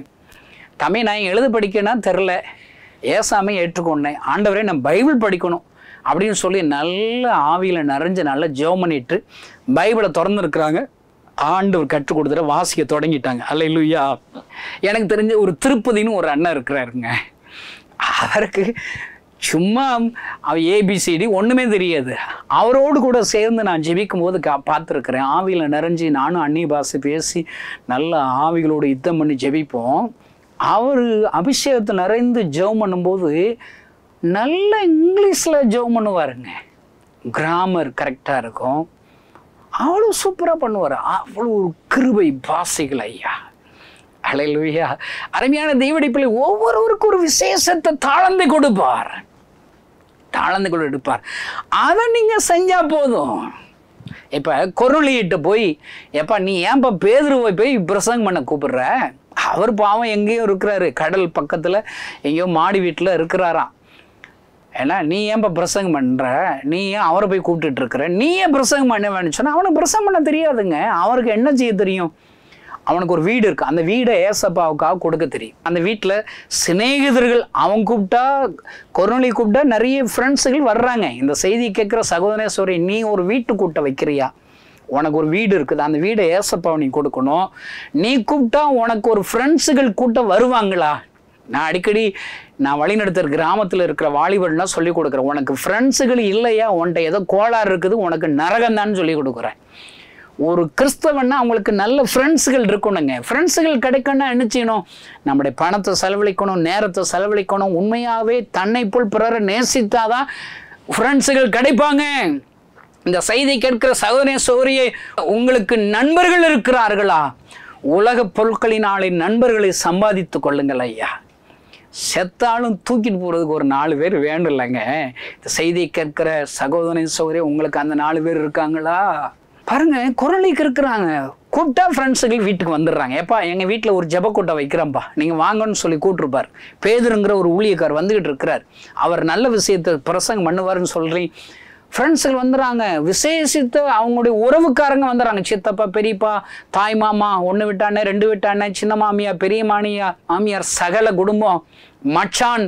தம்பி நான் எழுத படிக்கன்னா தெரில, ஏசாமி ஏற்றுக்கொண்டேன், ஆண்டவரே நான் பைபிள் படிக்கணும் அப்படின்னு சொல்லி நல்ல ஆவியில் நிறைஞ்ச நல்ல ஜெபம் பண்ணிட்டு பைபிளை திறந்துருக்குறாங்க. ஆண்டவர் கற்றுக் கொடுத்துட்டு வாசிக்க தொடங்கிட்டாங்க. அல்லேலூயா. எனக்கு தெரிஞ்ச ஒரு திருப்பதின்னு ஒரு அண்ணன் இருக்கிறாருங்க. அவருக்கு சும்மா அவ ஏபிசிடி ஒன்றுமே தெரியாது. அவரோடு கூட சேர்ந்து நான் ஜெபிக்கும் போது கா பார்த்துருக்குறேன். ஆவியில் நிறைஞ்சி நானும் அந்நிய பாஷை பேசி நல்ல ஆவிகளோடு யுத்தம் பண்ணி ஜெபிப்போம். அவர் அபிஷேகத்தை நிறைந்து ஜெபம் பண்ணும்போது நல்ல இங்கிலீஷில் ஜெபம் பண்ணுவாருங்க. கிராமர் கரெக்டாக இருக்கும். அவ்வளோ சூப்பராக பண்ணுவார். அவ்வளோ ஒரு கிருபை பாஷைகள் ஐயா. அல்லேலூயா. அருமையான தேவனுடைய பிள்ளை, ஒவ்வொருவருக்கும் ஒரு விசேஷத்தை தாளந்து கொடுப்பார், தாளந்து கொடு எடுப்பார். அதை நீங்கள் செஞ்சால் போதும். இப்போ கொர்நேலியிட்ட போய் எப்பா நீ ஏன்பா பேதுருவை போய் பிரசங்கம் பண்ண கூப்பிடுற? அவர் பாவம் எங்கேயோ இருக்கிறாரு, கடல் பக்கத்தில் எங்கேயோ மாடி வீட்டில் இருக்கிறாராம். ஏன்னா நீ ஏன்பா பிரசங்கம் பண்ணுற, நீ ஏன் அவரை போய் கூப்பிட்டுட்டு இருக்கிற, நீ ஏன் பிரசங்கம் பண்ண வேணும்னு சொன்னால் அவனுக்கு பிரசங்கம் பண்ண தெரியாதுங்க. அவருக்கு என்ன செய்ய தெரியும்? அவனுக்கு ஒரு வீடு இருக்கு, அந்த வீடை ஏசப்பாவுக்காக கொடுக்க தெரியும். அந்த வீட்டில் சிநேகிதர்கள் அவன் கூப்பிட்டா, கொர்நேலி கூப்பிட்டா நிறைய ஃப்ரெண்ட்ஸுகள் வர்றாங்க. இந்த செய்தி கேட்குற சகோதரனே சொல்றி, நீ ஒரு வீட்டு கூட்ட வைக்கிறியா? உனக்கு ஒரு வீடு இருக்குது, அந்த வீடை ஏசப்பாவை நீ கொடுக்கணும். நீ கூப்பிட்டா உனக்கு ஒரு ஃப்ரெண்ட்ஸுகள் கூட்டம் வருவாங்களா? நான் அடிக்கடி நான் வழிநடத்துகிற கிராமத்தில் இருக்கிற வாலிபர்லாம் சொல்லி கொடுக்குறேன், உனக்கு ஃப்ரெண்ட்ஸுகள் இல்லையா, உன்கிட்ட ஏதோ கோளாறு இருக்குது, உனக்கு நரகம்தான்னு சொல்லி கொடுக்குறேன். ஒரு கிறிஸ்தவன்னா அவங்களுக்கு நல்ல ஃப்ரெண்ட்ஸுகள் இருக்கணுங்க. ஃப்ரெண்ட்ஸுகள் கிடைக்கணும்னா என்ன செய்யணும்? நம்முடைய பணத்தை செலவழிக்கணும், நேரத்தை செலவழிக்கணும். உண்மையாகவே தன்னை போல் பிறரை நேசித்தாதான் ஃப்ரெண்ட்ஸுகள் கிடைப்பாங்க. இந்த செய்தி கேட்கிற சகோதரனே சகோதரியே, உங்களுக்கு நண்பர்கள் இருக்கிறார்களா? உலக பொருட்களினாலே நண்பர்களை சம்பாதித்து கொள்ளுங்கள் ஐயா. செத்தாலும் தூக்கிட்டு போகிறதுக்கு ஒரு நாலு பேர் வேண்டும் இல்லைங்க. இந்த செய்தியை கேட்கிற சகோதரனே சகோதரியே, உங்களுக்கு அந்த நாலு பேர் இருக்காங்களா? பாருங்க, கொர்நேலிக்கு இருக்கிறாங்க. கூப்பிட்டா ஃப்ரெண்ட்ஸுகள் வீட்டுக்கு வந்துடுறாங்க. ஏப்பா எங்கள் வீட்டில் ஒரு ஜெப கூட்டம் வைக்கிறோம்ப்பா, நீங்கள் வாங்கன்னு சொல்லி கூப்பிட்டுருப்பார். பேதுருங்கிற ஒரு ஊழியக்கார் வந்துக்கிட்டு இருக்கிறார். அவர் நல்ல விஷயத்தை பிரசங்கம் பண்ணுவார்னு சொல்கிறீங்க. ஃப்ரெண்ட்ஸுகள் வந்துடுறாங்க, விசேஷித்து அவங்களுடைய உறவுக்காரங்க வந்துடுறாங்க. சித்தப்பா, பெரியப்பா, தாய் மாமா, ஒன்று விட்டானே, ரெண்டு விட்டானே, சின்ன மாமியார், பெரிய மாமியா மாமியார், சகல குடும்பம், மச்சான்,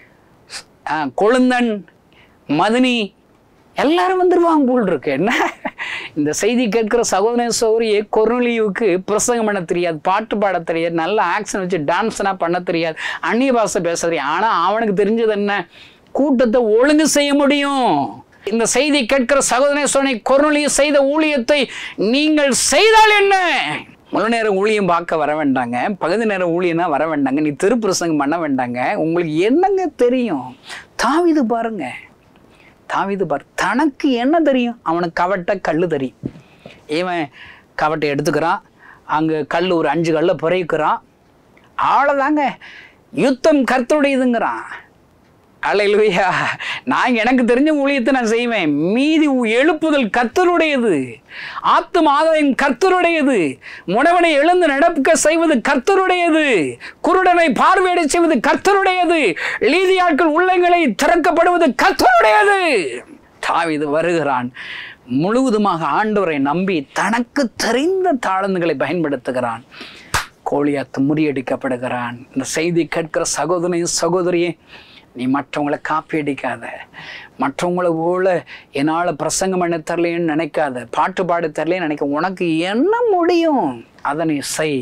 கொழுந்தன், மதினி, எல்லாரும் வந்துடுவாங்க போல் இருக்கு. என்ன இந்த செய்தி கேட்கிற சகோதரன் சகோதரியே, கொர்நேலியுவுக்கு பிரசங்கம் பண்ண தெரியாது, பாட்டு பாட தெரியாது, நல்ல ஆக்ஷன் வச்சு டான்ஸ்னா பண்ண தெரியாது, அந்நிய பாஷை பேச தெரியாது. ஆனால் அவனுக்கு தெரிஞ்சது என்ன? கூட்டத்தை ஒழுங்கு செய்ய முடியும். இந்த செய்தி கேட்கிற சகோதரனே சகோதரி, கொர்நேலியு செய்த ஊழியத்தை நீங்கள் செய்தால் என்ன? முழு நேரம் ஊழியம் பார்க்க வர வேண்டாங்க, பகுதி நேரம் ஊழியம்னா வர வேண்டாங்க, நீ திருப்பிரசங்கம் பண்ண வேண்டாங்க. உங்களுக்கு என்னங்க தெரியும்? தாவீது பாருங்க, தாவீது பாரு, தனக்கு என்ன தெரியும்? அவனுக்கு கவட்டை கல் தெரியும். இவன் கவட்டை எடுத்துக்கிறான், அங்கே கல் ஒரு அஞ்சு கல்லை பிறகுக்கிறான். அவ்வளோதாங்க, யுத்தம் கர்த்தருடையதுங்கிறான். அல்லேலூயா. நான் எனக்கு தெரிஞ்ச ஊழியத்தை நான் செய்வேன். மீதி எழுப்புதல் கர்த்தருடையது, ஆத்தும ஆதாயம் கர்த்தருடையது, முடவனை எழுந்து நடக்க செய்வது கர்த்தருடையது, குருடனை பார்வையிட செய்வது கர்த்தருடையது, லீதியாட்கள் உள்ளங்களை திறக்கப்படுவது கர்த்தருடையது. தாவீது வருகிறான், முழுவதுமாக ஆண்டவரை நம்பி தனக்கு தெரிந்த தாளந்துகளை பயன்படுத்துகிறான். கோலியாத்து முறியடிக்கப்படுகிறான். இந்த செய்தி கேட்கிற சகோதரனையும் சகோதரியே, நீ மற்றவங்களை காப்பி அடிக்காத, மற்றவங்கள போல என்னால் பிரசங்கம் பண்ண தரலைன்னு நினைக்காத, பாட்டு பாட தரலைன்னு நினைக்க. உனக்கு என்ன முடியும் அதை நீ செய்.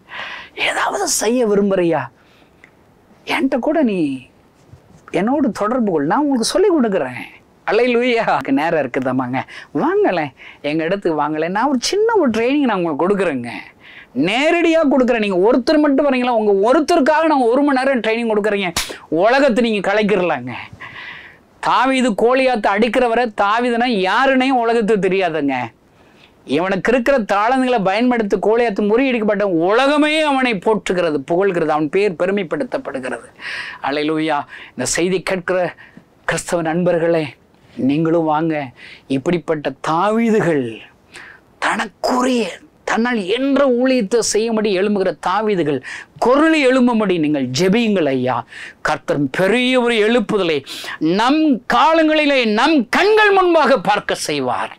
ஏதாவது செய்ய விரும்புறியா? என்கிட்ட கூட நீ என்னோட தொடர்பு கொள், நான் உங்களுக்கு சொல்லி கொடுக்குறேன். அல்லேலூயா. நேரம் இருக்குதாமாங்க, வாங்கலேன் எங்கள் இடத்துக்கு வாங்கலேன், நான் ஒரு சின்ன ஒரு ட்ரைனிங் நான் உங்களுக்கு கொடுக்குறேங்க. நேரடியாக கொடுக்குறேன். நீங்கள் ஒருத்தர் மட்டும் வரீங்களா, உங்கள் ஒருத்தருக்காக நான் ஒரு மணி நேரம் ட்ரைனிங் கொடுக்குறீங்க. உலகத்தை நீங்கள் கலைக்கிறலாங்க. தாவீது கோலியாத்தை அடிக்கிறவரை தாவீதுனா யாருன்னையும் உலகத்துக்கு தெரியாதுங்க. இவனுக்கு இருக்கிற தாளங்களை பயன்படுத்தி கோலியாத்து முறியடிக்கப்பட்ட உலகமே அவனை போற்றுகிறது, புகழ்கிறது, அவன் பேர் பெருமைப்படுத்தப்படுகிறது. அல்லேலூயா. இந்த செய்தி கேட்கிற கிறிஸ்தவ நண்பர்களே, நீங்களும் வாங்க. இப்படிப்பட்ட தாவீதுகள், தனக்குரிய தன்னால் என்ற ஊழியத்தை செய்யும்படி எழும்புகிற தாவீதுகள், கொர்நேலி எழும்பும்படி நீங்கள் ஜெபியுங்கள் ஐயா. கர்த்தர் பெரிய ஒரு எழுப்புதலை நம் காலங்களிலே நம் கண்கள் முன்பாக பார்க்க செய்வார்.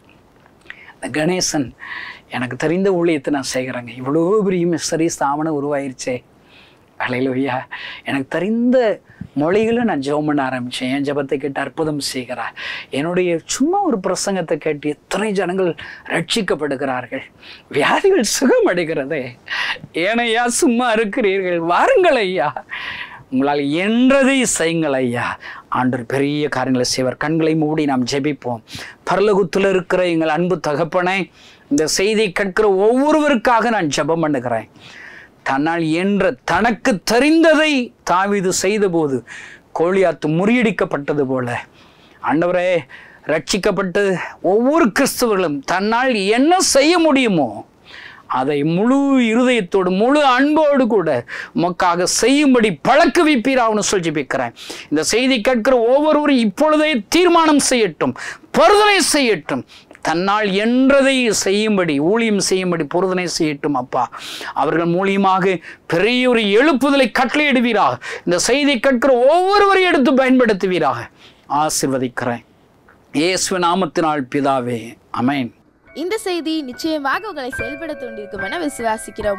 கணேசன், எனக்கு தெரிந்த ஊழியத்தை நான் செய்கிறேங்க, இவ்வளோ பெரிய மிஸ்டரி ஸ்தாபனம் உருவாயிருச்சே. அல்லேலூயா. எனக்கு தெரிந்த மொழிகளை நான் ஜெபம் பண்ண ஆரம்பித்தேன். என் ஜெபத்தை கேட்டு அற்புதம் செய்கிறார். என்னுடைய சும்மா ஒரு பிரசங்கத்தை கேட்டு எத்தனை ஜனங்கள் ரட்சிக்கப்படுகிறார்கள், வியாதிகள் சுகம் அடைகிறதே. ஏனையா சும்மா இருக்கிறீர்கள்? வாருங்கள் ஐயா, உங்களால் என்றதை செய்யுங்கள் ஐயா. ஆண்டவர் பெரிய காரியங்களை செய்வார். கண்களை மூடி நாம் ஜெபிப்போம். பரலோகத்தில் இருக்கிற எங்கள் அன்பு தகப்பனே, இந்த செய்தியை கேட்கிற ஒவ்வொருவருக்காக நான் ஜெபம் பண்ணுகிறேன். தன்னால் என்ற தனக்கு தெரிந்ததை தாவீது செய்தபோது கோலியாத்து முறியடிக்கப்பட்டது போல, ஆண்டவரே, ரட்சிக்கப்பட்டு ஒவ்வொரு கிறிஸ்தவர்களும் தன்னால் என்ன செய்ய முடியுமோ அதை முழு இருதயத்தோடு முழு அன்போடு கூட உமக்காக செய்யும்படி பழக்குவிப்பீரான்னு சொல்லி ஜெபிக்கிறேன். இந்த செய்தி கேட்கிற ஒவ்வொருவரும் இப்பொழுதே தீர்மானம் செய்யட்டும், பருதனை செய்யட்டும். தன்னால் என்றதை செய்யும்படி ஊழியம் செய்யும்படி பொருதனை செய்யட்டும் அப்பா. அவர்கள் மூலியமாக பெரிய ஒரு எழுப்புதலை கட்டளையிடுவீராக. இந்த செய்தி கேட்கிற ஒவ்வொருவரையும் எடுத்து பயன்படுத்துவீராக. ஆசீர்வதிக்கிறேன் இயேசு நாமத்தினால் பிதாவே, ஆமென். இந்த செய்தி நிச்சயமாக உங்களை செயல்பட தூண்டிருக்கும் என விசுவாசிக்கிறோம்.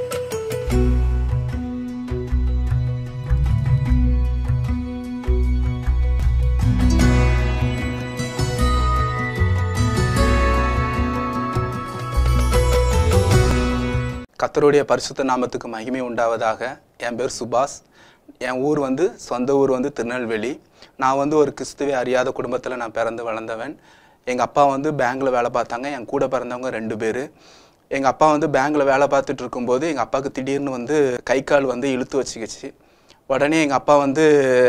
கர்த்தருடைய பரிசுத்த நாமத்துக்கு மகிமை உண்டாவதாக. என் பேர் சுபாஷ். என் ஊர் வந்து சொந்த ஊர் வந்து திருநெல்வேலி. நான் வந்து ஒரு கிறிஸ்துவை அறியாத குடும்பத்தில் நான் பிறந்து வளர்ந்தவன். எங்கள் அப்பா வந்து பேங்கில் வேலை பார்த்தாங்க. என் கூட பிறந்தவங்க ரெண்டு பேர். எங்கள் அப்பா வந்து பேங்கில் வேலை பார்த்துட்டு இருக்கும்போது எங்கள் அப்பாவுக்கு திடீர்னு வந்து கை கால் வந்து இழுத்து வச்சுக்கிச்சு. உடனே எங்கள் அப்பா வந்து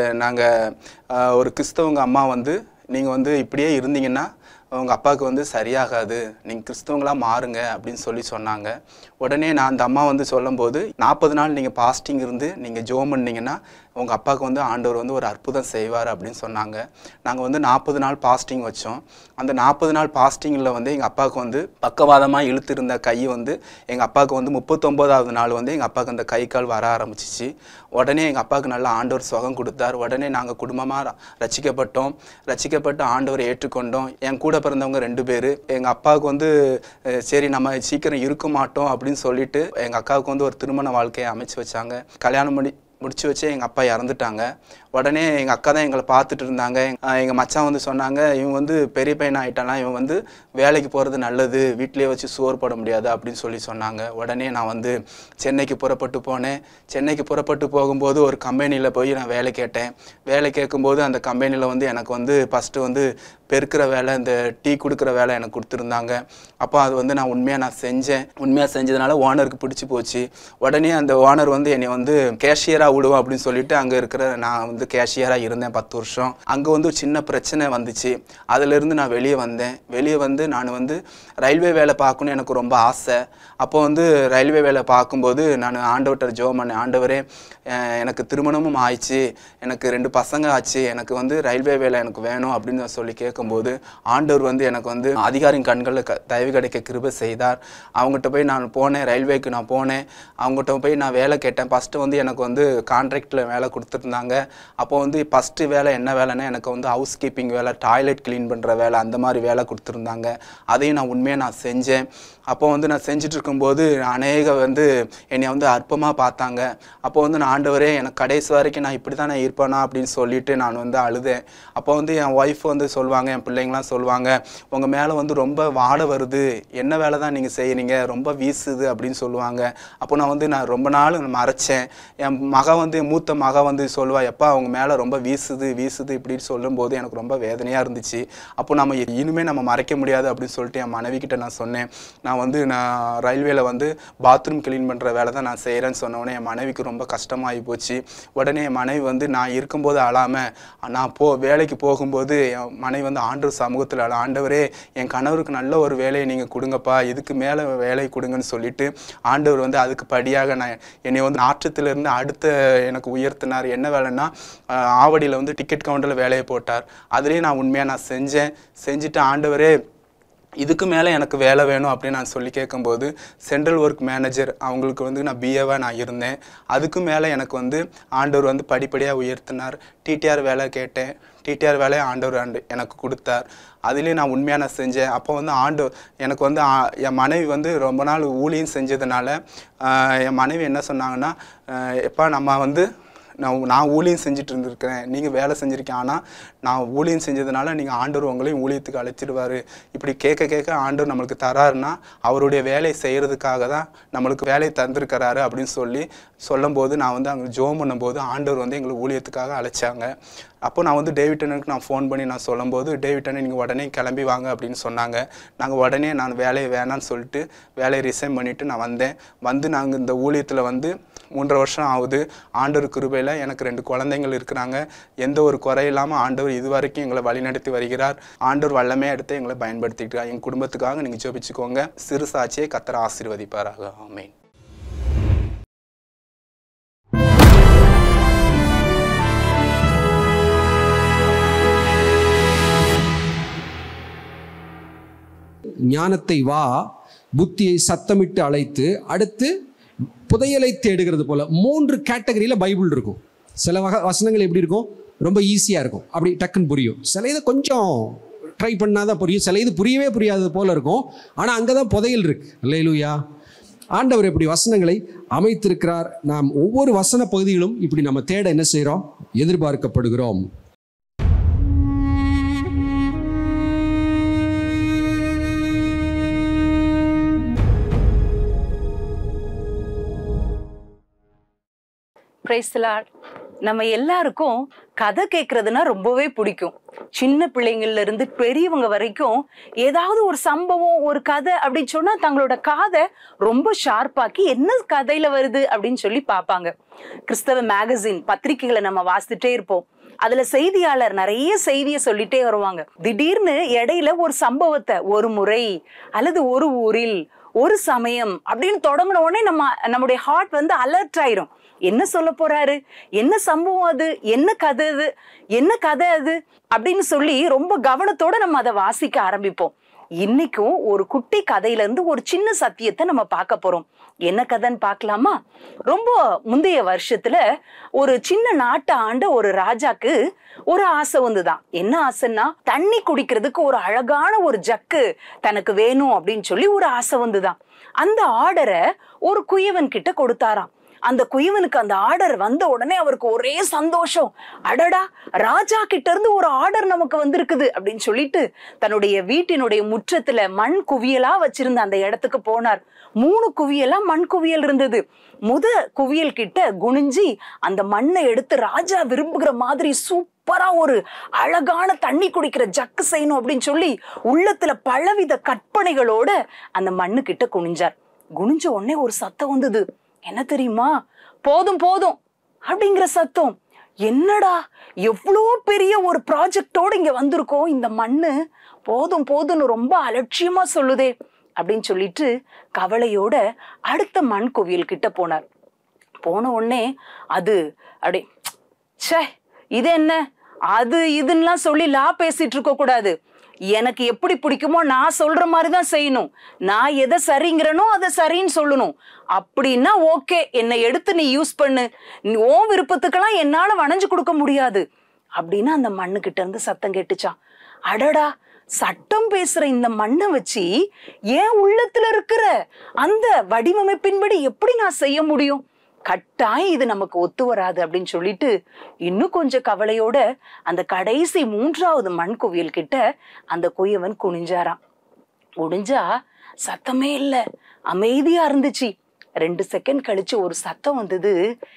நாங்கள் ஒரு கிறிஸ்தவங்க அம்மா வந்து நீங்கள் வந்து இப்படியே இருந்தீங்கன்னா உங்கள் அப்பாவுக்கு வந்து சரியாகாது, நீங்கள் கிறிஸ்தவங்களாக மாறுங்க அப்படின்னு சொல்லி சொன்னாங்க. உடனே நான் அந்த அம்மா வந்து சொல்லும்போது நாற்பது நாள் நீங்கள் பாஸ்டிங் இருந்து நீங்கள் ஜோம் பண்ணிங்கன்னா உங்கள் அப்பாவுக்கு வந்து ஆண்டவர் வந்து ஒரு அற்புதம் செய்வார் அப்படின்னு சொன்னாங்க. நாங்கள் வந்து நாற்பது நாள் பாஸ்டிங் வச்சோம். அந்த நாற்பது நாள் பாஸ்டிங்கில் வந்து எங்கள் அப்பாவுக்கு வந்து பக்கவாதமாக இழுத்து இருந்த கை வந்து எங்கள் அப்பாவுக்கு வந்து முப்பத்தொம்போதாவது நாள் வந்து எங்கள் அப்பாவுக்கு அந்த கை கால் வர ஆரம்பிச்சிச்சு. உடனே எங்கள் அப்பாவுக்கு நல்ல ஆண்டவர் சுகம் கொடுத்தார். உடனே நாங்கள் குடும்பமாக ரட்சிக்கப்பட்டோம். ரட்சிக்கப்பட்டு ஆண்டவரை ஏற்றுக்கொண்டோம். என் கூட பிறந்தவங்க ரெண்டு பேர். எங்கள் அப்பாவுக்கு வந்து சரி நம்ம சீக்கிரம் இருக்க மாட்டோம் அப்படின்னு சொல்லிட்டு எங்கள் அக்காவுக்கு வந்து ஒரு திருமண வாழ்க்கையை அமைச்சு வச்சாங்க. கல்யாணம் பண்ணி முடிச்சு வச்சு எங்கள் அப்பா இறந்துட்டாங்க. உடனே எங்கள் அக்கா தான் எங்களை பார்த்துட்டு இருந்தாங்க. எங்கள் மச்சான் வந்து சொன்னாங்க, இவன் வந்து பெரிய பையன் ஆகிட்டானா, இவன் வந்து வேலைக்கு போகிறது நல்லது, வீட்டிலே வச்சு சோறு போட முடியாது அப்படின்னு சொல்லி சொன்னாங்க. உடனே நான் வந்து சென்னைக்கு புறப்பட்டு போனேன். சென்னைக்கு புறப்பட்டு போகும்போது ஒரு கம்பெனியில் போய் நான் வேலை கேட்டேன். வேலை கேட்கும்போது அந்த கம்பெனியில் வந்து எனக்கு வந்து ஃபஸ்ட்டு வந்து பெருக்கிற வேலை, இந்த டீ கொடுக்குற வேலை எனக்கு கொடுத்துருந்தாங்க. அப்போ அது வந்து நான் உண்மையாக நான் செஞ்சேன். உண்மையாக செஞ்சதுனால ஓனருக்கு பிடிச்சி போச்சு. உடனே அந்த ஓனர் வந்து என்னை வந்து கேஷியராக விடுவோம் அப்படின்னு சொல்லிட்டு அங்கே இருக்கிற நான் வந்து கேஷியராக இருந்தேன் பத்து வருஷம். அங்கே வந்து சின்ன பிரச்சனை வந்துச்சு. அதிலிருந்து நான் வெளியே வந்தேன். வெளியே வந்து நான் வந்து ரயில்வே வேலை பார்க்கணுன்னு எனக்கு ரொம்ப ஆசை. அப்போ வந்து ரயில்வே வேலை பார்க்கும்போது நான் ஆண்டவர்கிட்ட ஜெபம் பண்ணேன். ஆண்டவரே, எனக்கு திருமணமும் ஆயிடுச்சு, எனக்கு ரெண்டு பசங்க ஆச்சு, எனக்கு வந்து ரயில்வே வேலை எனக்கு வேணும் அப்படின்னு சொல்லி கேட்கும்போது ஆண்டவர் வந்து எனக்கு வந்து அதிகாரின் கண்களில் க தயவு கிடைக்க கிருபை செய்தார். அவங்ககிட்ட போய் நான் போனேன். ரயில்வேக்கு நான் போனேன். அவங்ககிட்ட போய் நான் வேலை கேட்டேன். ஃபஸ்ட்டு வந்து எனக்கு வந்து கான்ட்ராக்டில் வேலை கொடுத்துருந்தாங்க. அப்போ வந்து ஃபஸ்ட்டு வேலை என்ன வேலைன்னா எனக்கு வந்து ஹவுஸ் கீப்பிங் வேலை, டாய்லெட் க்ளீன் பண்ணுற வேலை, அந்த மாதிரி வேலை கொடுத்துருந்தாங்க. அதையும் நான் உண்மையாக நான் செஞ்சேன். அப்போ வந்து நான் செஞ்சுட்டு இருக்கும்போது அநேக வந்து என்னை வந்து அற்பமாக பார்த்தாங்க. அப்போ வந்து நான் ஆண்டவரே, எனக்கு கடைசி வரைக்கும் நான் இப்படி தான் நான் இருப்பேனா அப்படின்னு சொல்லிட்டு நான் வந்து அழுதேன். அப்போ வந்து என் ஒய்ஃப் வந்து சொல்லுவாங்க, என் பிள்ளைங்களாம் சொல்லுவாங்க, உங்கள் மேலே வந்து ரொம்ப வாடை வருது, என்ன வேலை தான் நீங்கள் செய்கிறீங்க, ரொம்ப வீசுது அப்படின்னு சொல்லுவாங்க. அப்போ நான் வந்து நான் ரொம்ப நாள் மறைச்சேன். என் மக வந்து மூத்த மக வந்து சொல்லுவா, எப்பா அவங்க மேலே ரொம்ப வீசுது வீசுது இப்படின்னு சொல்லும்போது எனக்கு ரொம்ப வேதனையாக இருந்துச்சு. அப்போ நம்ம இனிமேல் நம்ம மறைக்க முடியாது அப்படின்னு சொல்லிட்டு என் மனைவிக்கிட்ட நான் சொன்னேன். நான் வந்து நான் ரயில்வேல வந்து பாத்ரூம் க்ளீன் பண்ணுற வேலை தான் நான் செய்கிறேன்னு சொன்னோடனே என் மனைவிக்கு ரொம்ப கஷ்டமாகி போச்சு. உடனே என் மனைவி வந்து நான் இருக்கும்போது அழாமல் நான் போ வேலைக்கு போகும்போது என் மனைவி வந்து ஆண்டவர் சமூகத்தில் அழ, ஆண்டவரே என் கணவருக்கு நல்ல ஒரு வேலையை நீங்கள் கொடுங்கப்பா, இதுக்கு மேலே வேலை கொடுங்கன்னு சொல்லிட்டு ஆண்டவர் வந்து அதுக்கு படியாக நான் என்னை வந்து நாற்றத்திலிருந்து அடுத்த எனக்கு உயர்த்தினார். என்ன வேலைன்னா ஆவடியில் வந்து டிக்கெட் கவுண்டரில் வேலையை போட்டார். அதுலேயும் நான் உண்மையாக நான் செஞ்சேன். செஞ்சுட்டு ஆண்டவரே இதுக்கு மேலே எனக்கு வேலை வேணும் அப்படின்னு நான் சொல்லி கேட்கும்போது சென்ட்ரல் ஒர்க் மேனேஜர் அவங்களுக்கு வந்து நான் பிஏவாக நான் இருந்தேன். அதுக்கு மேலே எனக்கு வந்து ஆண்டவர் வந்து படிப்படியாக உயர்த்தினார். டிடிஆர் வேலை கேட்டேன். டிடிஆர் வேலையை ஆண்டவர் ஆண்டு எனக்கு கொடுத்தார். அதுலேயும் நான் உண்மையாக நான் செஞ்சேன். அப்போ வந்து ஆண்டவர் எனக்கு வந்து என் மனைவி வந்து ரொம்ப நாள் ஊழியம் செஞ்சதுனால என் மனைவி என்ன சொன்னாங்கன்னா, எப்பா நம்ம வந்து நான் நான் ஊழியம் செஞ்சுட்டு இருந்திருக்கிறேன், நீங்கள் வேலை செஞ்சுருக்கேன், ஆனால் நான் ஊழியம் செஞ்சதுனால நீங்கள் ஆண்டவர் உங்களையும் ஊழியத்துக்கு அழைச்சிடுவார். இப்படி கேட்க கேட்க ஆண்டவர் நம்மளுக்கு தராருன்னா அவருடைய வேலையை செய்கிறதுக்காக தான் நம்மளுக்கு வேலையை தந்திருக்கிறாரு அப்படின்னு சொல்லி சொல்லும்போது நான் வந்து அங்கே ஜோம் பண்ணும்போது ஆண்டவர் வந்து எங்களை ஊழியத்துக்காக அழைச்சாங்க. அப்போ நான் வந்து டேவிட்டனுக்கு நான் ஃபோன் பண்ணி நான் சொல்லும்போது, டேவிட்டனை நீங்கள் உடனே கிளம்பி வாங்க அப்படின்னு சொன்னாங்க. நாங்கள் உடனே நான் வேலையை வேணான்னு சொல்லிட்டு வேலையை ரிசைன் பண்ணிவிட்டு நான் வந்தேன். வந்து நாங்கள் இந்த ஊழியத்தில் வந்து மூன்றரை வருஷம் ஆகுது. ஆண்டவர் கிருபையில் எனக்கு ரெண்டு குழந்தைங்கள் இருக்கிறாங்க. எந்த ஒரு குறை இல்லாமல் ஆண்டவர் இது வரைக்கும் எங்களை வழிநடத்தி வருகிறார். ஆண்டவர் வல்லமையாக எடுத்து எங்களை பயன்படுத்திக்கிறார். எங்கள் குடும்பத்துக்காக நீங்கள் ஜெபிச்சுக்கோங்க. சிறு சாட்சியை கர்த்தர் ஆசீர்வதிப்பாராக. ஆமென். ஞானத்தை வா, புத்தியை சத்தமிட்டு அழைத்து, அடுத்து புதையலை தேடுகிறது போல மூன்று கேட்டகரியில் பைபிள் இருக்கும். சில வகை வசனங்கள் எப்படி இருக்கும், ரொம்ப ஈஸியாக இருக்கும், அப்படி டக்குன்னு புரியும். சில இதை கொஞ்சம் ட்ரை பண்ணாதான் புரியும், சில இது புரியவே புரியாதது போல இருக்கும். ஆனால் அங்கே தான் புதையல் இருக்கு. அல்லேலூயா. ஆண்டவர் இப்படி வசனங்களை அமைத்திருக்கிறார். நாம் ஒவ்வொரு வசன பகுதிகளும் இப்படி நம்ம தேட என்ன செய்கிறோம், எதிர்பார்க்கப்படுகிறோம். Praise the Lord. நம்ம எல்லாருக்கும் கதை கேட்கறதுனா ரொம்பவே பிடிக்கும். சின்ன பிள்ளைங்கள்ல இருந்து பெரியவங்க வரைக்கும் ஏதாவது ஒரு சம்பவம், ஒரு கதை அப்படின்னு சொன்னா தங்களோட காதை ரொம்ப ஷார்ப்பாக்கி என்ன கதையில வருது அப்படின்னு சொல்லி பார்ப்பாங்க. கிறிஸ்தவ மேகசின் பத்திரிகைகளை நம்ம வாசிச்சுட்டே இருப்போம். அதுல செய்தியாளர் நிறைய செய்தியை சொல்லிட்டே வருவாங்க. திடீர்னு இடையில ஒரு சம்பவத்தை, ஒரு முறை அல்லது ஒரு ஊரில் ஒரு சமயம் அப்படின்னு தொடங்கின உடனே நம்ம நம்முடைய ஹார்ட் வந்து அலர்ட் ஆயிரும். என்ன சொல்ல போறாரு, என்ன சம்பவம் அது, என்ன கதை அது, என்ன கதை அது அப்படின்னு சொல்லி ரொம்ப கவனத்தோட நம்ம அதை வாசிக்க ஆரம்பிப்போம். இன்னைக்கும் ஒரு குட்டி கதையில இருந்து ஒரு சின்ன சத்தியத்தை நம்ம பார்க்க போறோம். என்ன கதைன்னு பார்க்கலாமா? ரொம்ப முந்தைய வருஷத்துல ஒரு சின்ன நாட்டை ஆண்ட ஒரு ராஜாக்கு ஒரு ஆசை வந்துதான். என்ன ஆசைன்னா, தண்ணி குடிக்கிறதுக்கு ஒரு அழகான ஒரு ஜக்கு தனக்கு வேணும் அப்படின்னு சொல்லி ஒரு ஆசை வந்துதான். அந்த ஆர்டரை ஒரு குயவன் கிட்ட கொடுத்தாராம். அந்த குயவனுக்கு அந்த ஆர்டர் வந்த உடனே அவருக்கு ஒரே சந்தோஷம். அடடா, ராஜா கிட்ட இருந்து ஒரு ஆர்டர் நமக்கு வந்திருக்குது அப்படின்னு சொல்லிட்டு தன்னுடைய வீட்டினுடைய முற்றத்துல மண் குவியலா வச்சிருந்த அந்த இடத்துக்கு போனார். மூணு குவியலா மண் குவியல் இருந்தது. முத குவியல் கிட்ட குனிஞ்சி அந்த மண்ணை எடுத்து ராஜா விரும்புகிற மாதிரி சூப்பரா ஒரு அழகான தண்ணி குடிக்கிற ஜக்கு செய்யணும் அப்படின்னு சொல்லி உள்ளத்துல பலவித கற்பனைகளோட அந்த மண்ணு கிட்ட குனிஞ்சார். குனிஞ்ச உடனே ஒரு சத்தம் வந்தது. என்ன தெரியுமா? போதும் போதும் அப்படிங்கிற சத்தம். என்னடா, எவ்வளோ பெரிய ஒரு ப்ராஜெக்டோட இங்க வந்திருக்கோம், இந்த மண்ணு போதும் போதும்னு ரொம்ப அலட்சியமா சொல்லுதே அப்படின்னு சொல்லிட்டு கவலையோட அடுத்த மண் குவியல் கிட்ட போனார். போன உடனே அது அப்படி, ச்சே இது என்ன, அது இதுன்னெலாம் சொல்லி லா பேசிட்டு இருக்க கூடாது. எனக்கு எப்படி பிடிக்குமோ நான் சொல்ற மாதிரிதான் செய்யணும். நான் எதை சரிங்கிறனோ அதை சரின்னு சொல்லணும். அப்படின்னா ஓகே, என்னை எடுத்து நீ யூஸ் பண்ணு, ஓ விருப்பத்துக்கெல்லாம் என்னால வணைஞ்சு கொடுக்க முடியாது அப்படின்னு அந்த மண்ணு கிட்ட இருந்து சத்தம் கேட்டுச்சான். அடடா, சட்டம் பேசுற இந்த மண்ணை வச்சு ஏன் உள்ளத்துல இருக்கிற அந்த வடிவமைப்பின்படி எப்படி நான் செய்ய முடியும்? கட்டாயம் இது நமக்கு ஒத்து வராது அப்படின்னு சொல்லிட்டு இன்னும் கொஞ்சம் கவலையோட அந்த கடைசி மூன்றாவது மண் குவியல் கிட்ட அந்த குயவன் குனிஞ்சாராம். குனிஞ்சா சத்தமே இல்லை, அமைதியா இருந்துச்சு. ரெண்டு செகண்ட் கழிச்சு ஒரு சத்தம் வந்தது,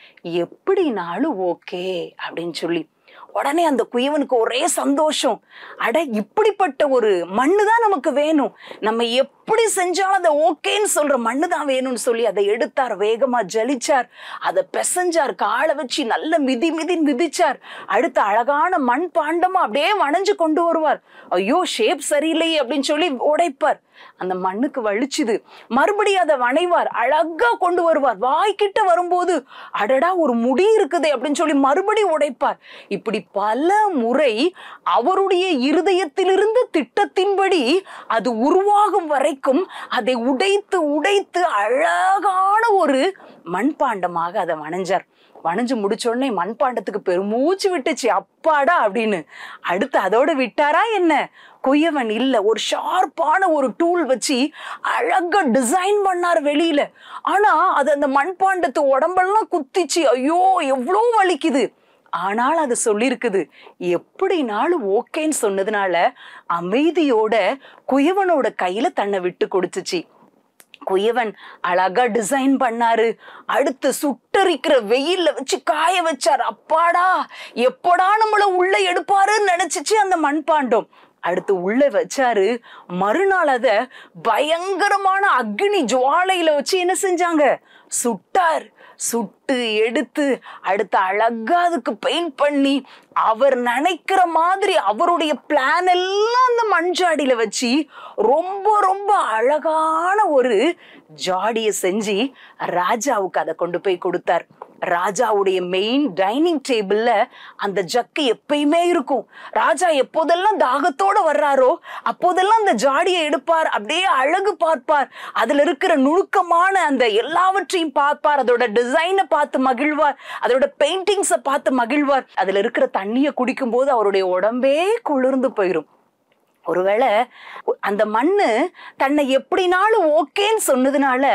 எப்படினாலும் ஓகே அப்படின்னு சொல்லி. உடனே அந்த குயவனுக்கு ஒரே சந்தோஷம். அட, இப்படிப்பட்ட ஒரு மண்ணு தான் நமக்கு வேணும், நம்ம எப்படி செஞ்சாலும் அதை ஓகேன்னு சொல்ற மண்ணு தான் வேணும்னு சொல்லி அதை எடுத்தார். வேகமா ஜலிச்சார், அதை பெசஞ்சார், காலை வச்சு நல்ல மிதி மிதி மிதிச்சார். அடுத்த அழகான மண் பாண்டமா அப்படியே வணைஞ்சு கொண்டு வருவார். ஐயோ, ஷேப் சரியில்லையே அப்படின்னு சொல்லி உடைப்பார். அந்த மண்ணுக்கு வலிச்சுது, மறுபடியும் அதை வணைவார், அழகா கொண்டு வருவார். வாய்க்கிட்ட வரும்போது அடடா ஒரு முடி இருக்குதே அப்படின்னு சொல்லி மறுபடியும் உடைப்பார். இப்படி பல முறை அவருடைய இருதயத்திலிருந்து திட்டத்தின்படி அது உருவாகும் வரைக்கும் அதை உடைத்து உடைத்து அழகான ஒரு மண்பாண்டமாக அதை வணைஞ்சார். வணைஞ்சு முடிச்சோடனே மண்பாண்டத்துக்கு பெருமூச்சு விட்டுச்சு, அப்பாடா அப்படின்னு. அடுத்து அதோட விட்டாரா என்ன? குயவன் இல்ல, ஒரு ஷார்ப்பான ஒரு டூல் வச்சு அழகா டிசைன் பண்ணார் வெளியில. ஆனா அது அந்த மண்பாண்டத்து உடம்பெல்லாம் குத்திச்சு. ஐயோ, எவ்வளோ வலிக்குது. ஆனால் அது சொல்லியிருக்குது, எப்படினாலும் ஓகேன்னு சொன்னதுனால அமைதியோட குயவனோட கையில தன்னை விட்டு கொடுத்துச்சு. குயவன் அழகா டிசைன் பண்ணாரு. அடுத்து சுட்டரிக்கிற வெயில்ல வச்சு காய வச்சார். அப்பாடா, எப்படா நம்மள உள்ள எடுப்பாருன்னு நினைச்சிச்சு அந்த மண்பாண்டம். அடுத்து உள்ள வச்சாரு. மறுநாள் அத பயங்கரமான அக்னி ஜுவாலையில வச்சு என்ன செஞ்சாங்க, சுட்டார். சுட்டு எடுத்து அடுத்து அழகா அதுக்கு பெயிண்ட் பண்ணி அவர் நினைக்கிற மாதிரி அவருடைய பிளான் எல்லாம் அந்த மண் ஜாடியில வச்சு ரொம்ப ரொம்ப அழகான ஒரு ஜாடியை செஞ்சு ராஜாவுக்கு அதை கொண்டு போய் கொடுத்தார். ராஜாவுடைய மெயின் டைனிங் டேபிள்ல அந்த ஜக்கு எப்பயுமே இருக்கும். ராஜா எப்போதெல்லாம் தாகத்தோட வர்றாரோ அப்போதெல்லாம் அந்த ஜாடியை எடுப்பார், அப்படியே அழகு பார்ப்பார், அதுல இருக்கிற நுணுக்கமான அந்த எல்லாவற்றையும் பார்ப்பார், அதோட டிசைனை பார்த்து மகிழ்வார், அதோட பெயிண்டிங்ஸை பார்த்து மகிழ்வார். அதுல இருக்கிற தண்ணியை குடிக்கும் போது அவருடைய உடம்பே குளிர்ந்து போயிடும். ஒருவேளை அந்த மண்ணு தன்னை எப்படினாலும் ஓகேன்னு சொன்னதுனால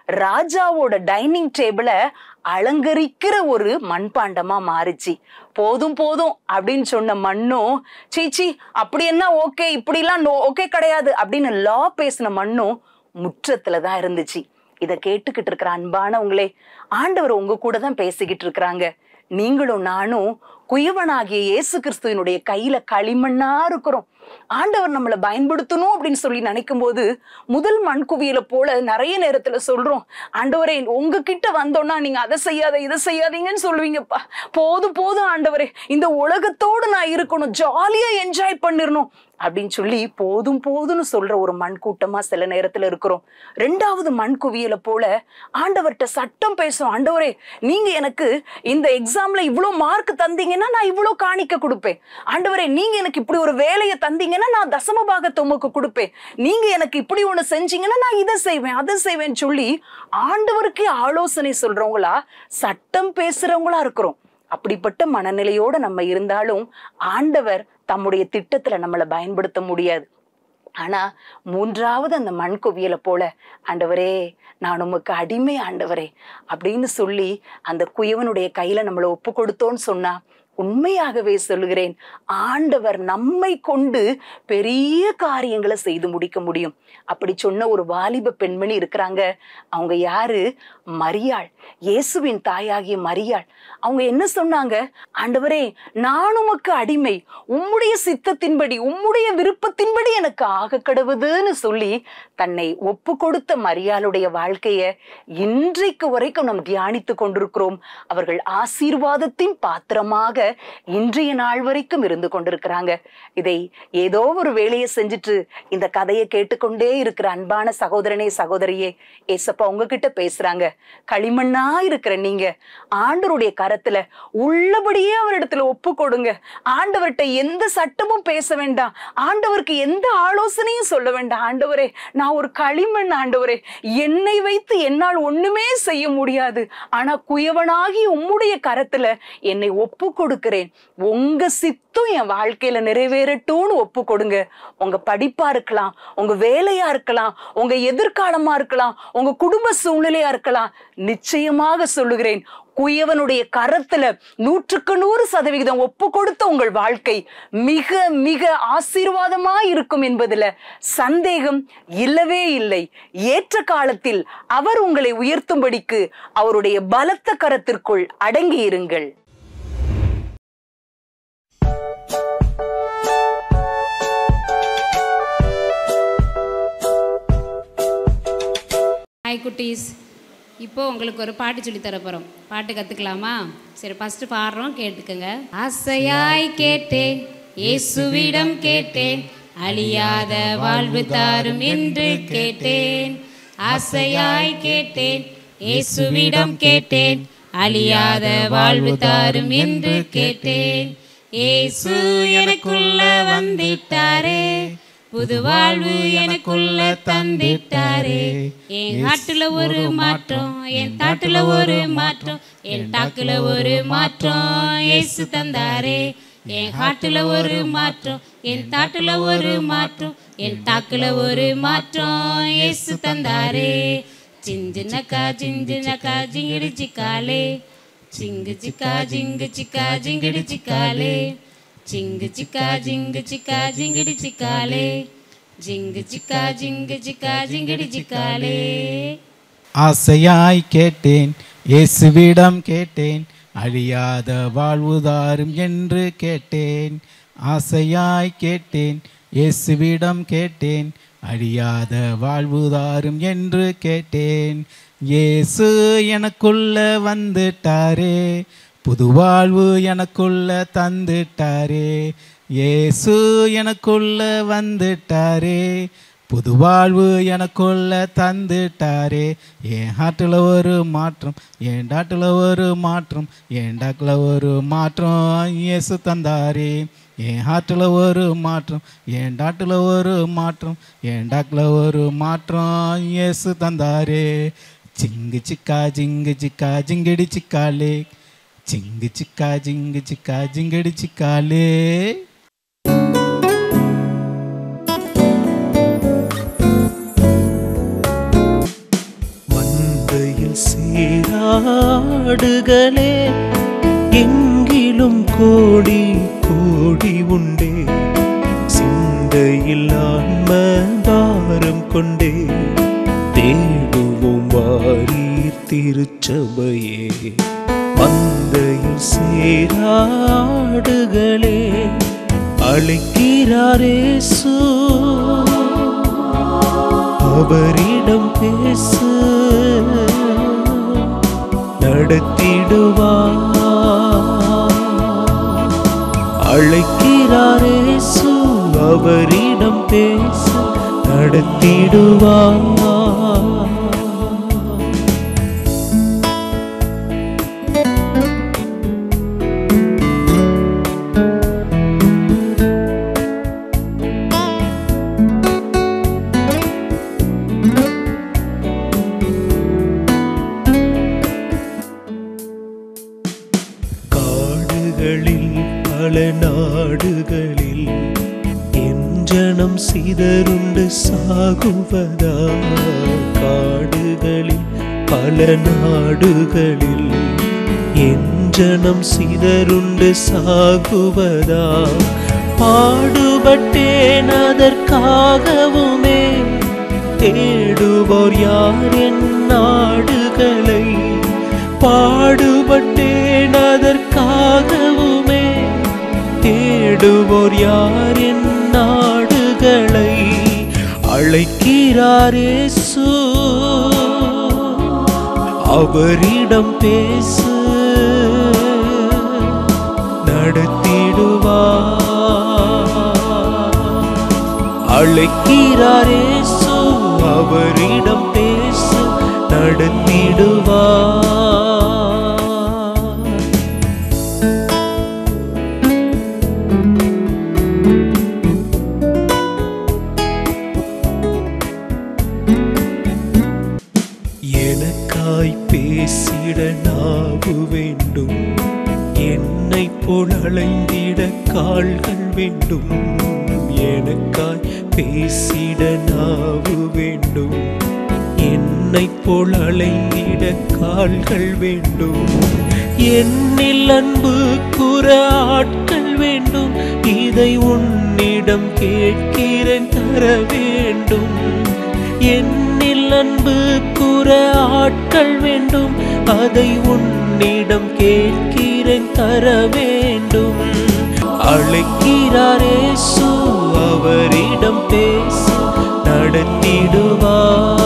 ராஜாவோட டைனிங் டேபிளை அலங்கரிக்கிற ஒரு மண்பாண்டமா மாறிச்சு. போதும் போதும் அப்படின்னு சொன்ன மண்ணும், சீச்சி அப்படி என்ன ஓகே, இப்படிலாம் ஓகே கிடையாது அப்படின்னு லா பேசின மண்ணும் முற்றத்துலதான் இருந்துச்சு. இதை கேட்டுக்கிட்டு இருக்கிற அன்பானவங்களே, ஆண்டவர் உங்க கூட தான் பேசிக்கிட்டு இருக்கிறாங்க. நீங்களும் நானும் குயவனாகிய இயேசு கிறிஸ்துவினுடைய கையில களிமண்ணா இருக்கிறோம். ஆண்டவர் நம்மளை பயன்படுத்தணும் அப்படின்னு சொல்லி நினைக்கும் போது முதல் மண் குவியலை போல நிறைய நேரத்துல சொல்றோம், ஆண்டவரே உங்ககிட்ட வந்தோம்னா நீங்க அதை செய்யாத இதை செய்யாதீங்கன்னு சொல்லுவீங்கப்பா. போதும் போதும் ஆண்டவரே, இந்த உலகத்தோடு நான் இருக்கணும், ஜாலியா என்ஜாய் பண்ணிடணும் அப்படின்னு சொல்லி போதும் போதும்னு சொல்ற ஒரு மண் கூட்டமா சில நேரத்துல இருக்கிறோம். ரெண்டாவது மண் குவியலை போல ஆண்டவர்கிட்ட சட்டம் பேசும், ஆண்டவரே நீங்க எனக்கு இந்த எக்ஸாம்ல இவ்வளவு மார்க் தந்தீங்கன்னா நான் இவ்வளவு காணிக்க கொடுப்பேன், ஆண்டவரே நீங்க எனக்கு இப்படி ஒரு வேலையை தந்தீங்கன்னா நான் தசம பாகத்தை உங்களுக்கு கொடுப்பேன், நீங்க எனக்கு இப்படி ஒண்ணு செஞ்சீங்கன்னா நான் இதை செய்வேன் அதை செய்வேன்னு சொல்லி ஆண்டவருக்கே ஆலோசனை சொல்றவங்களா சட்டம் பேசுறவங்களா இருக்கிறோம். அப்படிப்பட்ட மனநிலையோட நம்ம இருந்தாலும் ஆண்டவர் தம்முடைய திட்டத்துல நம்மளை பயன்படுத்த முடியாது. ஆனா மூன்றாவது அந்த மண் குவியலை போல, ஆண்டவரே நான் உமக்கு அடிமை ஆண்டவரே அப்படின்னு சொல்லி அந்த குயவனுடைய கையில நம்மளை ஒப்பு கொடுத்தோன்னு சொன்னா, உண்மையாகவே சொல்லுகிறேன், ஆண்டவர் நம்மை கொண்டு பெரிய காரியங்களை செய்து முடிக்க முடியும். அப்படி சொன்ன ஒரு வாலிப பெண்மணி இருக்கிறாங்க. அவங்க யாரு? மரியாள், இயேசுவின் தாயாகிய மரியாள். அவங்க என்ன சொன்னாங்க? ஆண்டவரே நான் உமக்கு அடிமை, உம்முடைய சித்தத்தின்படி உம்முடைய விருப்பத்தின்படி எனக்கு ஆக கடவுதுன்னு சொல்லி தன்னை ஒப்பு கொடுத்த மரியாளுடைய வாழ்க்கைய இன்றைக்கு வரைக்கும் நாம் தியானித்து கொண்டிருக்கிறோம். அவர்கள் ஆசீர்வாதத்தின் பாத்திரமாக இன்றைய நாள் வரைக்கும் இருந்து கொண்டிருக்கிறாங்க. இதை ஏதோ ஒரு வேலையை செஞ்சுட்டு இந்த கதையை கேட்டுக்கொண்டே இருக்கிற அன்பான சகோதரனே சகோதரியே, ஏசப்பா உங்ககிட்ட பேசுறாங்க. களிமண்ணா இருக்கிற நீங்க ஆண்டவருடைய கரத்துல உள்ளபடியே அவரிடத்துல ஒப்பு கொடுங்க. ஆண்டவர்கிட்ட எந்த சட்டமும் பேச வேண்டாம், ஆண்டவருக்கு எந்த ஆலோசனையும் சொல்ல வேண்டாம். ஆண்டவரே நான் ஒரு களிமண், ஆண்டவரே என்னை வைத்து என்னால் ஒண்ணுமே செய்ய முடியாது, ஆனா குயவனாகி உம்முடைய கரத்துல என்னை ஒப்பு கொடுக்கிறேன், உங்க சித்தம் என் வாழ்க்கையில நிறைவேறட்டும்னு ஒப்பு கொடுங்க. உங்க படிப்பா இருக்கலாம், உங்க வேலையா இருக்கலாம், உங்க எதிர்காலமா இருக்கலாம், உங்க குடும்ப சூழ்நிலையா இருக்கலாம். நிச்சயமாக சொல்லுகிறேன், குயவனுடைய கரத்துல நூற்றுக்கு நூறு சதவிகிதம் ஒப்பு கொடுத்த உங்கள் வாழ்க்கை மிக மிக ஆசீர்வாதமா இருக்கும் என்பதுல சந்தேகம் இல்லவே இல்லை. ஏற்ற காலத்தில் அவர் உங்களை உயர்த்தும்படிக்கு அவருடைய பலத்த கரத்திற்குள் அடங்கி இருங்கள். ஹாய் குட்டீஸ், இப்போ உங்களுக்கு ஒரு பாட்டு சொல்லி தர போகிறோம். பாட்டு கற்றுக்கலாமா? சரி, ஃபஸ்ட்டு பாடுறோம், கேட்டுக்கோங்க. ஆசையாய் கேட்டேன் இயேசுவிடம் கேட்டேன், அழியாத வாழ்வு தாரும் என்று கேட்டேன். ஆசையாய் கேட்டேன் இயேசுவிடம் கேட்டேன், அழியாத வாழ்வு தாரும் என்று கேட்டேன். இயேசு எனக்குள்ள வந்திட்டாரே, புது வாழ்வு எனக்குள்ள தந்திட்டாரே. என் நாட்டுல ஒரு மாற்றம், என் தாட்டுல ஒரு மாற்றம், என் டாக்குல ஒரு மாற்றம் இயேசு தந்தாரே. என் ஹாட்டுல ஒரு மாற்றம், என் தாட்டுல ஒரு மாற்றம், என் டாக்குல ஒரு மாற்றம் இயேசு தந்தாரே. சிஞ்சினக்கா சிஞ்சினக்கா ஜிங்கிடி சிக்காலே, சிங்கு சிக்கா ஜிங்கு சிக்கா ஜிங்கிடி சிக்காலே, சிங்கு சிக்கா ஜிங்கு சிக்கா ஜிங்கிடி சிக்காலே, ஜிங்கு சிக்கா ஜிங்கு சிக்கா ஜிங்கிடி சிக்காலே. ஆசையாய் கேட்டேன் இயேசுவிடம் கேட்டேன், அழியாத வாழ்வுதாரும் என்று கேட்டேன். ஆசையாய் கேட்டேன் இயேசுவிடம் கேட்டேன், அழியாத வாழ்வுதாரும் என்று கேட்டேன். இயேசு எனக்குள்ள வந்துட்டாரே, புது வாழ்வு எனக்குள்ள தந்துட்டாரே. இயேசு எனக்குள்ள வந்துட்டாரே, புது வாழ்வு எனக்குள்ள தந்துட்டாரே. என் ஹார்ட்டில் ஒரு மாற்றம், என் டாட்டில் ஒரு மாற்றம், என் டாக்கில் ஒரு மாற்றம் இயேசு தந்தாரே. என் ஹார்ட்டில் ஒரு மாற்றம், என் டாட்டில் ஒரு மாற்றம், என் டாக்கில் ஒரு மாற்றம் இயேசு தந்தாரே. சிங்கு சிக்கா ஜிங்கு சிக்கா ஜிங்கடி சிக்காலே, சிங்கு சிக்கா ஜிங்கு சிக்கா ஜிங்கடி சிக்காலே. சீராடுகளே எங்கிலும் கோடி கோடி உண்டே, சிந்தையில் ஆன்ம பாரம் கொண்டே தேடுவோம் வாரீர் திருச்சபையே. மந்தையில் சீராடுகளே அழைக்கிறாரேசு, அவரிடம் பேசு நடத்திடுவார். அழைக்கிறாரேசு, அவரிடம் பேச நடத்திடுவார். பல நாடுகளில் என் ஜனம் சிதறுண்டு சாகுவதா. காடுகளில் பல நாடுகளில் என் ஜனம் சிதறுண்டு சாகுவதா. பாடுபட்டேன் அதற்காகவுமே, தேடுவோர் யார் என் நாடுகளை. பாடுபட்டேன் அதற்காகவுமே, தேடுவோர் யார் என் நாடுகளை. அழைக்கிறாரேசு, அவரிடம் பேசு நடத்திடுவார். அழைக்கிறாரேசு, அவரிடம் பேசு நடத்திடுவார். எனக்காய் பேசிட நாவு வேண்டும், என்னை போல் அலைந்திட கால்கள் வேண்டும். எனக்காய் பேசிட நாவு வேண்டும், என்னை போல் அலைந்திட கால்கள் வேண்டும். என்னில் அன்பு கூற ஆட்கள் வேண்டும், இதை உன்னிடம் கேட்கிறேன் தர வேண்டும். என்னில் அன்பு கூற ஆட்கள் வேண்டும், அதை உன்னிடம் கேட்கிறேன் தர வேண்டும். அழைக்கிறாரேசு, அவரிடம் பேசு நடத்திடுவார்.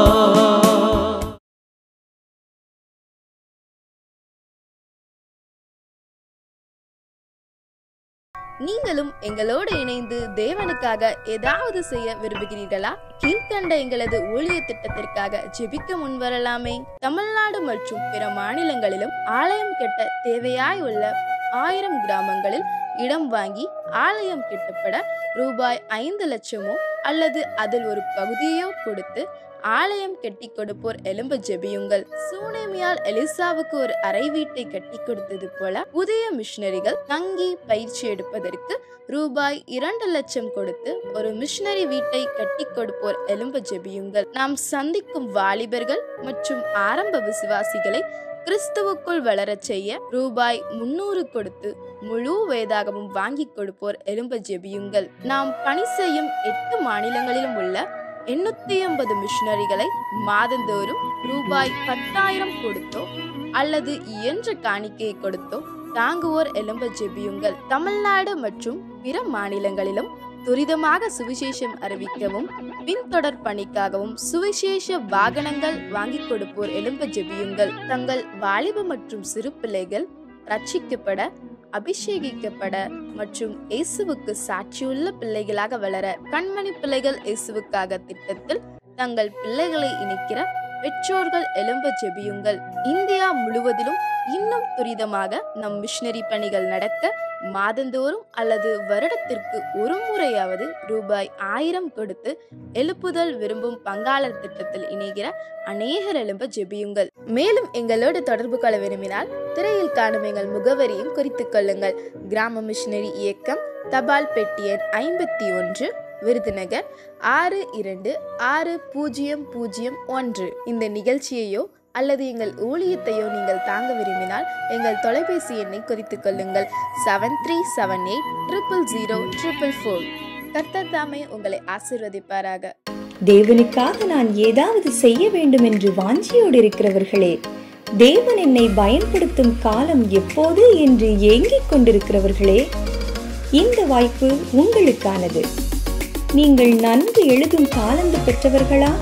நீங்களும் எங்களோடு இணைந்து தேவனுக்காக ஏதாவது செய்ய விரும்புகிறீர்களா? கீழ்கண்ட எங்களது ஊழிய திட்டத்திற்காக ஜெபிக்க முன்வரலாமே. தமிழ்நாடு மற்றும் பிற மாநிலங்களிலும் ஆலயம் கட்ட தேவையாய் உள்ள ஆயிரம் கிராமங்களில் இடம் வாங்கி ஆலயம் கட்டப்பட ரூபாய் ஐந்து லட்சமோ அல்லது அதில் ஒரு பகுதியோ கொடுத்து ஆலயம் கட்டி கொடுப்போர் எழும்ப ஜெபியுங்கள். சூனேமியால் எலிசாவுக்கு ஒரு அறை வீட்டை கட்டி கொடுத்தது போல புதிய மிஷனரிகள் தங்கி பயிற்சி எடுப்பதற்கு ரூபாய் இரண்டு லட்சம் கொடுத்து ஒரு மிஷனரி வீட்டை கட்டி கொடுப்போர் எழும்ப ஜெபியுங்கள். நாம் சந்திக்கும் வாலிபர்கள் மற்றும் ஆரம்ப விசுவாசிகளை கிறிஸ்துவுக்குள் வளரச் செய்ய ரூபாய் முன்னூறு கொடுத்து முழு வேதாகமும் வாங்கி கொடுப்போர் எழும்ப ஜெபியுங்கள். நாம் பணி செய்யும் எட்டு மாநிலங்களிலும் உள்ள எண்ணூத்தி ஐம்பது மிஷனரிகளை மாதந்தோறும் ரூபாய் பத்தாயிரம் கொடுத்தோ அல்லது இயன்ற காணிக்கையை கொடுத்தோ தாங்குவோர் எழும்ப ஜெபியுங்கள். தமிழ்நாடு மற்றும் பிற மாநிலங்களிலும் துரிதமாக சுவிசேஷம் அறிவிக்கவும் பின்தொடர் பணிக்காகவும் சுவிசேஷ வாகனங்கள் வாங்கி கொடுப்போர் எழும்ப ஜெபியுங்கள். தங்கள் வாலிப மற்றும் சிறு பிள்ளைகள் ரட்சிக்கப்பட அபிஷேகிக்கப்பட மற்றும் இயேசுவுக்கு சாட்சியுள்ள பிள்ளைகளாக வளர கண்மணி பிள்ளைகள் இயேசுவுக்காக திட்டத்தில் தங்கள் பிள்ளைகளை இணைக்கிற பெற்றோர்கள் எழும்ப ஜெபியுங்கள். இந்தியா முழுவதிலும் இன்னும் துரிதமாக நம் மிஷனரி பணிகள் நடக்க மாதந்தோறும் அல்லது வருடத்திற்கு ஒரு முறையாவது ரூபாய் ஆயிரம் கொடுத்து எழுப்புதல் விரும்பும் பங்காளர் திட்டத்தில் இணைகிற அநேகர் எழும்ப ஜெபியுங்கள். மேலும் எங்களோடு தொடர்பு கொள்ள விரும்பினால் திரையில் காணும் எங்கள் முகவரியும் குறித்துக் கொள்ளுங்கள். கிராம மிஷனரி இயக்கம், தபால் பெட்டி எண் ஐம்பத்தி ஒன்று, விருதுநகர் ஆறு இரண்டு ஆறு பூஜ்ஜியம் பூஜ்ஜியம் ஒன்று. இந்த நிகழ்ச்சியையோ அல்லது எங்கள் ஊழியத்தையோ நீங்கள் தாங்க விரும்பினால் எங்கள் தொலைபேசி எண்ணை குறித்துக் கொள்ளுங்கள். Seven three seven eight triple zero triple four. கர்த்தர் தாமே உங்களை ஆசீர்வதிப்பாராக. தேவனுக்காக நான் ஏதாவது செய்ய வேண்டும் என்று வாஞ்சியோடு இருக்கிறவர்களே, தேவன் என்னை பயன்படுத்தும் காலம் எப்போது என்று ஏங்கிக் கொண்டிருக்கிறவர்களே, இந்த வாய்ப்பு உங்களுக்கானது. நீங்கள் நன்கு எழுதும் தாளந்து பெற்றவர்களா?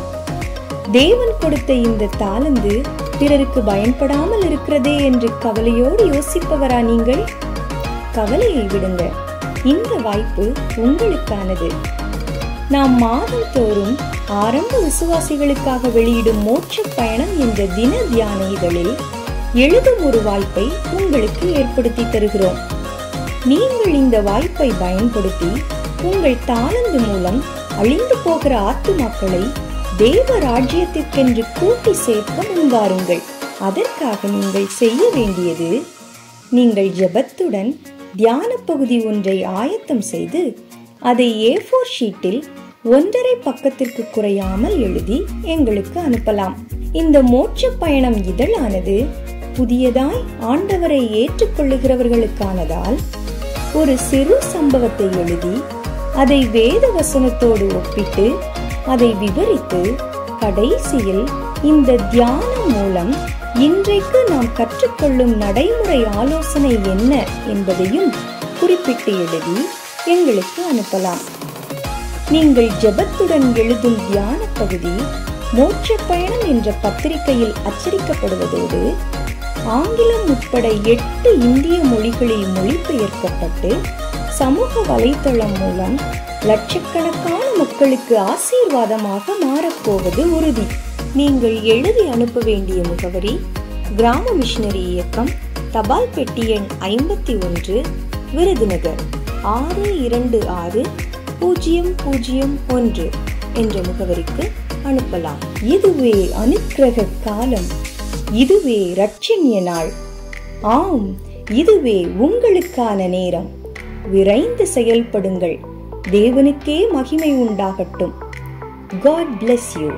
தேவன் கொடுத்த இந்த தாளந்து பிறருக்கு பயன்படாமல் இருக்கிறதே என்று கவலையோடு யோசிப்பவரா நீங்கள்? கவலையை விடுங்க, இந்த வாய்ப்பு உங்களுக்கானது. நாம் மாதந்தோறும் ஆரம்ப விசுவாசிகளுக்காக வெளியிடும் மோட்ச பயணம் என்ற தின தியான இதழில் எழுதும் ஒரு வாய்ப்பை உங்களுக்கு ஏற்படுத்தி தருகிறோம். நீங்கள் இந்த வாய்ப்பை பயன்படுத்தி உங்கள் தாளந்து மூலம் அழிந்து போகிற ஆத்துமாக்களை தேவ ராஜ்யத்திற்கென்று கூட்டி சேர்க்க முன்வாருங்கள். அதற்காக நீங்கள் செய்ய வேண்டியது, நீங்கள் ஜெபத்துடன் தியான பகுதி ஒன்றை ஆயத்தம் செய்து அதை ஏ ஃபோர் ஷீட்டில் ஒன்றரை பக்கத்திற்கு குறையாமல் எழுதி எங்களுக்கு அனுப்பலாம். இந்த மோட்ச பயணம் இதழானது புதியதாய் ஆண்டவரை ஏற்றுக்கொள்ளுகிறவர்களுக்கானதால் ஒரு சிறு சம்பவத்தை எழுதி அதை வேத வசனத்தோடு ஒப்பிட்டு அதை விவரித்து கடைசியில் இந்த தியானம் மூலம் இன்றைக்கு நாம் கற்றுக்கொள்ளும் நடைமுறை ஆலோசனை என்ன என்பதையும் குறிப்பிட்டு எழுதி எங்களுக்கு அனுப்பலாம். நீங்கள் ஜெபத்துடன் எழுதும் தியான பகுதி மோட்ச பயணம் என்ற பத்திரிகையில் அச்சடிக்கப்படுவதோடு ஆங்கிலம் உட்பட எட்டு இந்திய மொழிகளில் மொழிபெயர்க்கப்பட்டு சமூக வலைத்தளம் மூலம் லட்சக்கணக்கான மக்களுக்கு ஆசீர்வாதமாக மாறப்போவது உறுதி. நீங்கள் எழுதி அனுப்ப வேண்டிய முகவரி: கிராம மிஷனரி இயக்கம், தபால் பெட்டி எண் ஐம்பத்தி ஒன்று, விருதுநகர் ஆறு இரண்டு ஆறு பூஜ்ஜியம் பூஜ்ஜியம் ஒன்று என்ற முகவரிக்கு அனுப்பலாம். இதுவே அனுக்கிரக காலம், இதுவே இரட்சணிய நாள். ஆம், இதுவே உங்களுக்கான நேரம். விரைந்து செயல்படுங்கள். தேவனுக்கே மகிமை உண்டாகட்டும். God bless you.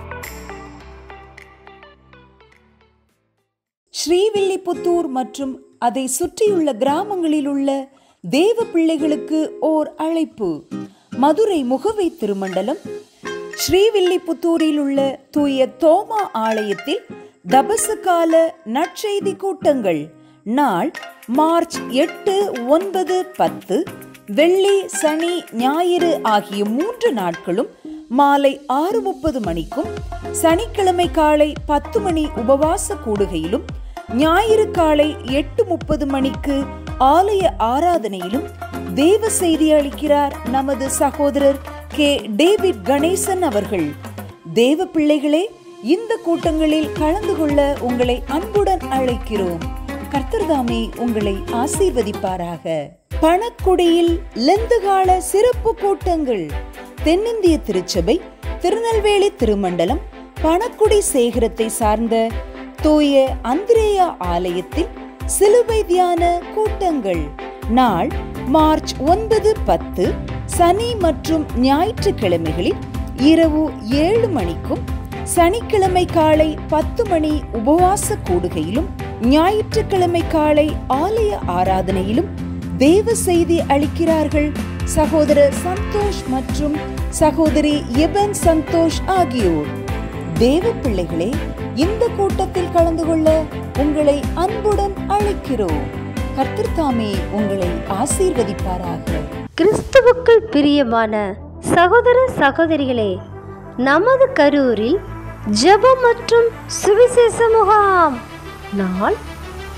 ஸ்ரீவில்லிபுத்தூர் மற்றும் அதை சுற்றியுள்ள கிராமங்களில் உள்ள தேவ பிள்ளைகளுக்கு ஓர் அழைப்பு. மதுரை முகவை திருமண்டலம் ஸ்ரீவில்லிபுத்தூரில் உள்ள தூய தோமா ஆலயத்தில் தபச கால நற்செய்தி கூட்டங்கள். நாள் மார்ச் எட்டு, ஒன்பது, பத்து. வெள்ளி, சனி, ஞாயிறு ஆகிய மூன்று நாட்களும் மாலை ஆறு முப்பது மணிக்கும், சனிக்கிழமை காலை பத்து மணி உபவாச கூடுகையிலும், ஞாயிறு காலை எட்டு முப்பது மணிக்கு ஆலய ஆராதனையிலும் தேவ செய்தி அளிக்கிறார் நமது சகோதரர் கே டேவிட் கணேசன் அவர்கள். தேவ பிள்ளைகளே, இந்த கூட்டங்களில் கலந்து கொள்ள உங்களை அன்புடன் அழைக்கிறோம். கர்த்தர்தாமே உங்களை ஆசீர்வதிப்பாராக. பணக்குடியில் லெந்துகால சிறப்பு கூட்டங்கள். தென்னிந்திய திருச்சபை திருநெல்வேலி திருமண்டலம் பணக்குடி சேகரத்தை சார்ந்த தூய அந்திரேயா ஆலயத்தில் சிலுவை தியான கூட்டங்கள். நாள் மார்ச் ஒன்பது, பத்து. சனி மற்றும் ஞாயிற்றுக்கிழமைகளில் இரவு ஏழு மணிக்கும், சனிக்கிழமை காலை பத்து மணி உபவாச கூடுகையிலும், ஞாயிற்றுக்கிழமை காலை ஆலய ஆராதனையிலும் தேவ செய்தி அளிக்கிறார்கள் சகோதரர் சந்தோஷ் மற்றும் சகோதரி எபன் சந்தோஷ் ஆகியோர். தேவ பிள்ளைகளே, இந்த கூட்டத்தில் கலந்து கொள்ள உங்களை அன்புடன் அழைக்கிறோம். கர்த்தர் தாமே உங்களை ஆசீர்வதிப்பாராக. கிறிஸ்துவுக்குள் பிரியமான சகோதர சகோதரிகளே, நமது கரூரில் ஜெபம் மற்றும் சுவிசேஷ முகாம். நாள்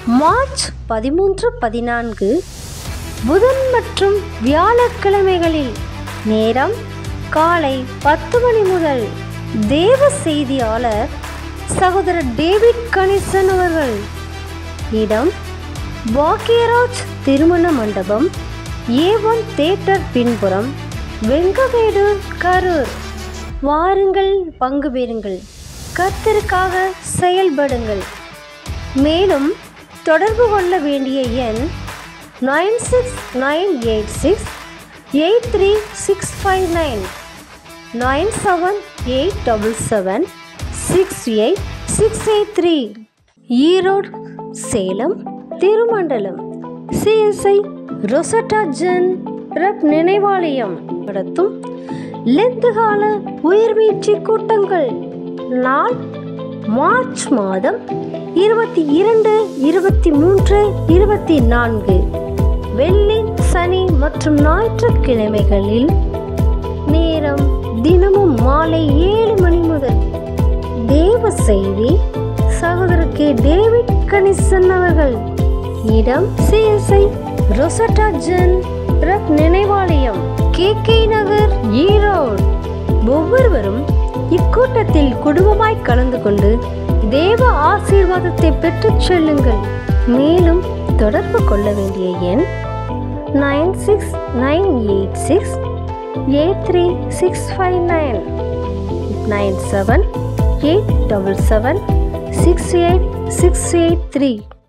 மார்ச் பதிமூன்று பதினான்கு புதன் மற்றும் வியாழக்கிழமைகளில் நேரம் காலை பத்து மணி முதல். தேவ செய்தியாளர் சகோதரர் டேவிட் கணேசன் அவர்கள். இடம் பாக்கியராஜ் திருமண மண்டபம், ஏ ஒன் தியேட்டர் பின்புறம், வெங்கவேடு, கரூர். வாருங்கள், பங்கு பெறுங்கள், கர்த்தருக்காக செயல்படுங்கள். மேலும் தொடர்பு கொள்ள வேண்டிய எண் nine six nine eight six eight three six five nine, nine seven eight double seven six eight six eight three. Erode, Salem, திருமண்டலம் சிஎஸ்ஐ ரொசட்டா ஜென் ரப் நினைவாலயம் நடத்தும் லெந்துகால உயிர்மீட்சி கூட்டங்கள். நாள் மார்ச் மாதம் இருபத்தி இரண்டு, இருபத்தி மூன்று, இருபத்தி நான்கு, வெள்ளி, சனி மற்றும் ஞாயிற்றுக்கிழமைகளில். நேரம் தினமும் மாலை ஏழு மணி முதல். தேவ செய்தி சகோதரர் கே டேவிட் கணேசன் அவர்கள். இடம் சிஎஸ்ஐ ரொசட்டா ஜென் ரப் நினைவாலயம், கே கே நகர், ஈரோடு. ஒவ்வொருவரும் இக்கூட்டத்தில் குடும்பமாய் கலந்து கொண்டு தேவ ஆசீர்வாதத்தை பெற்றுச் செல்லுங்கள். மேலும் தொடர்பு கொள்ள வேண்டிய எண் nine six nine eight six eight three six five nine, nine seven eight double seven six eight six eight three.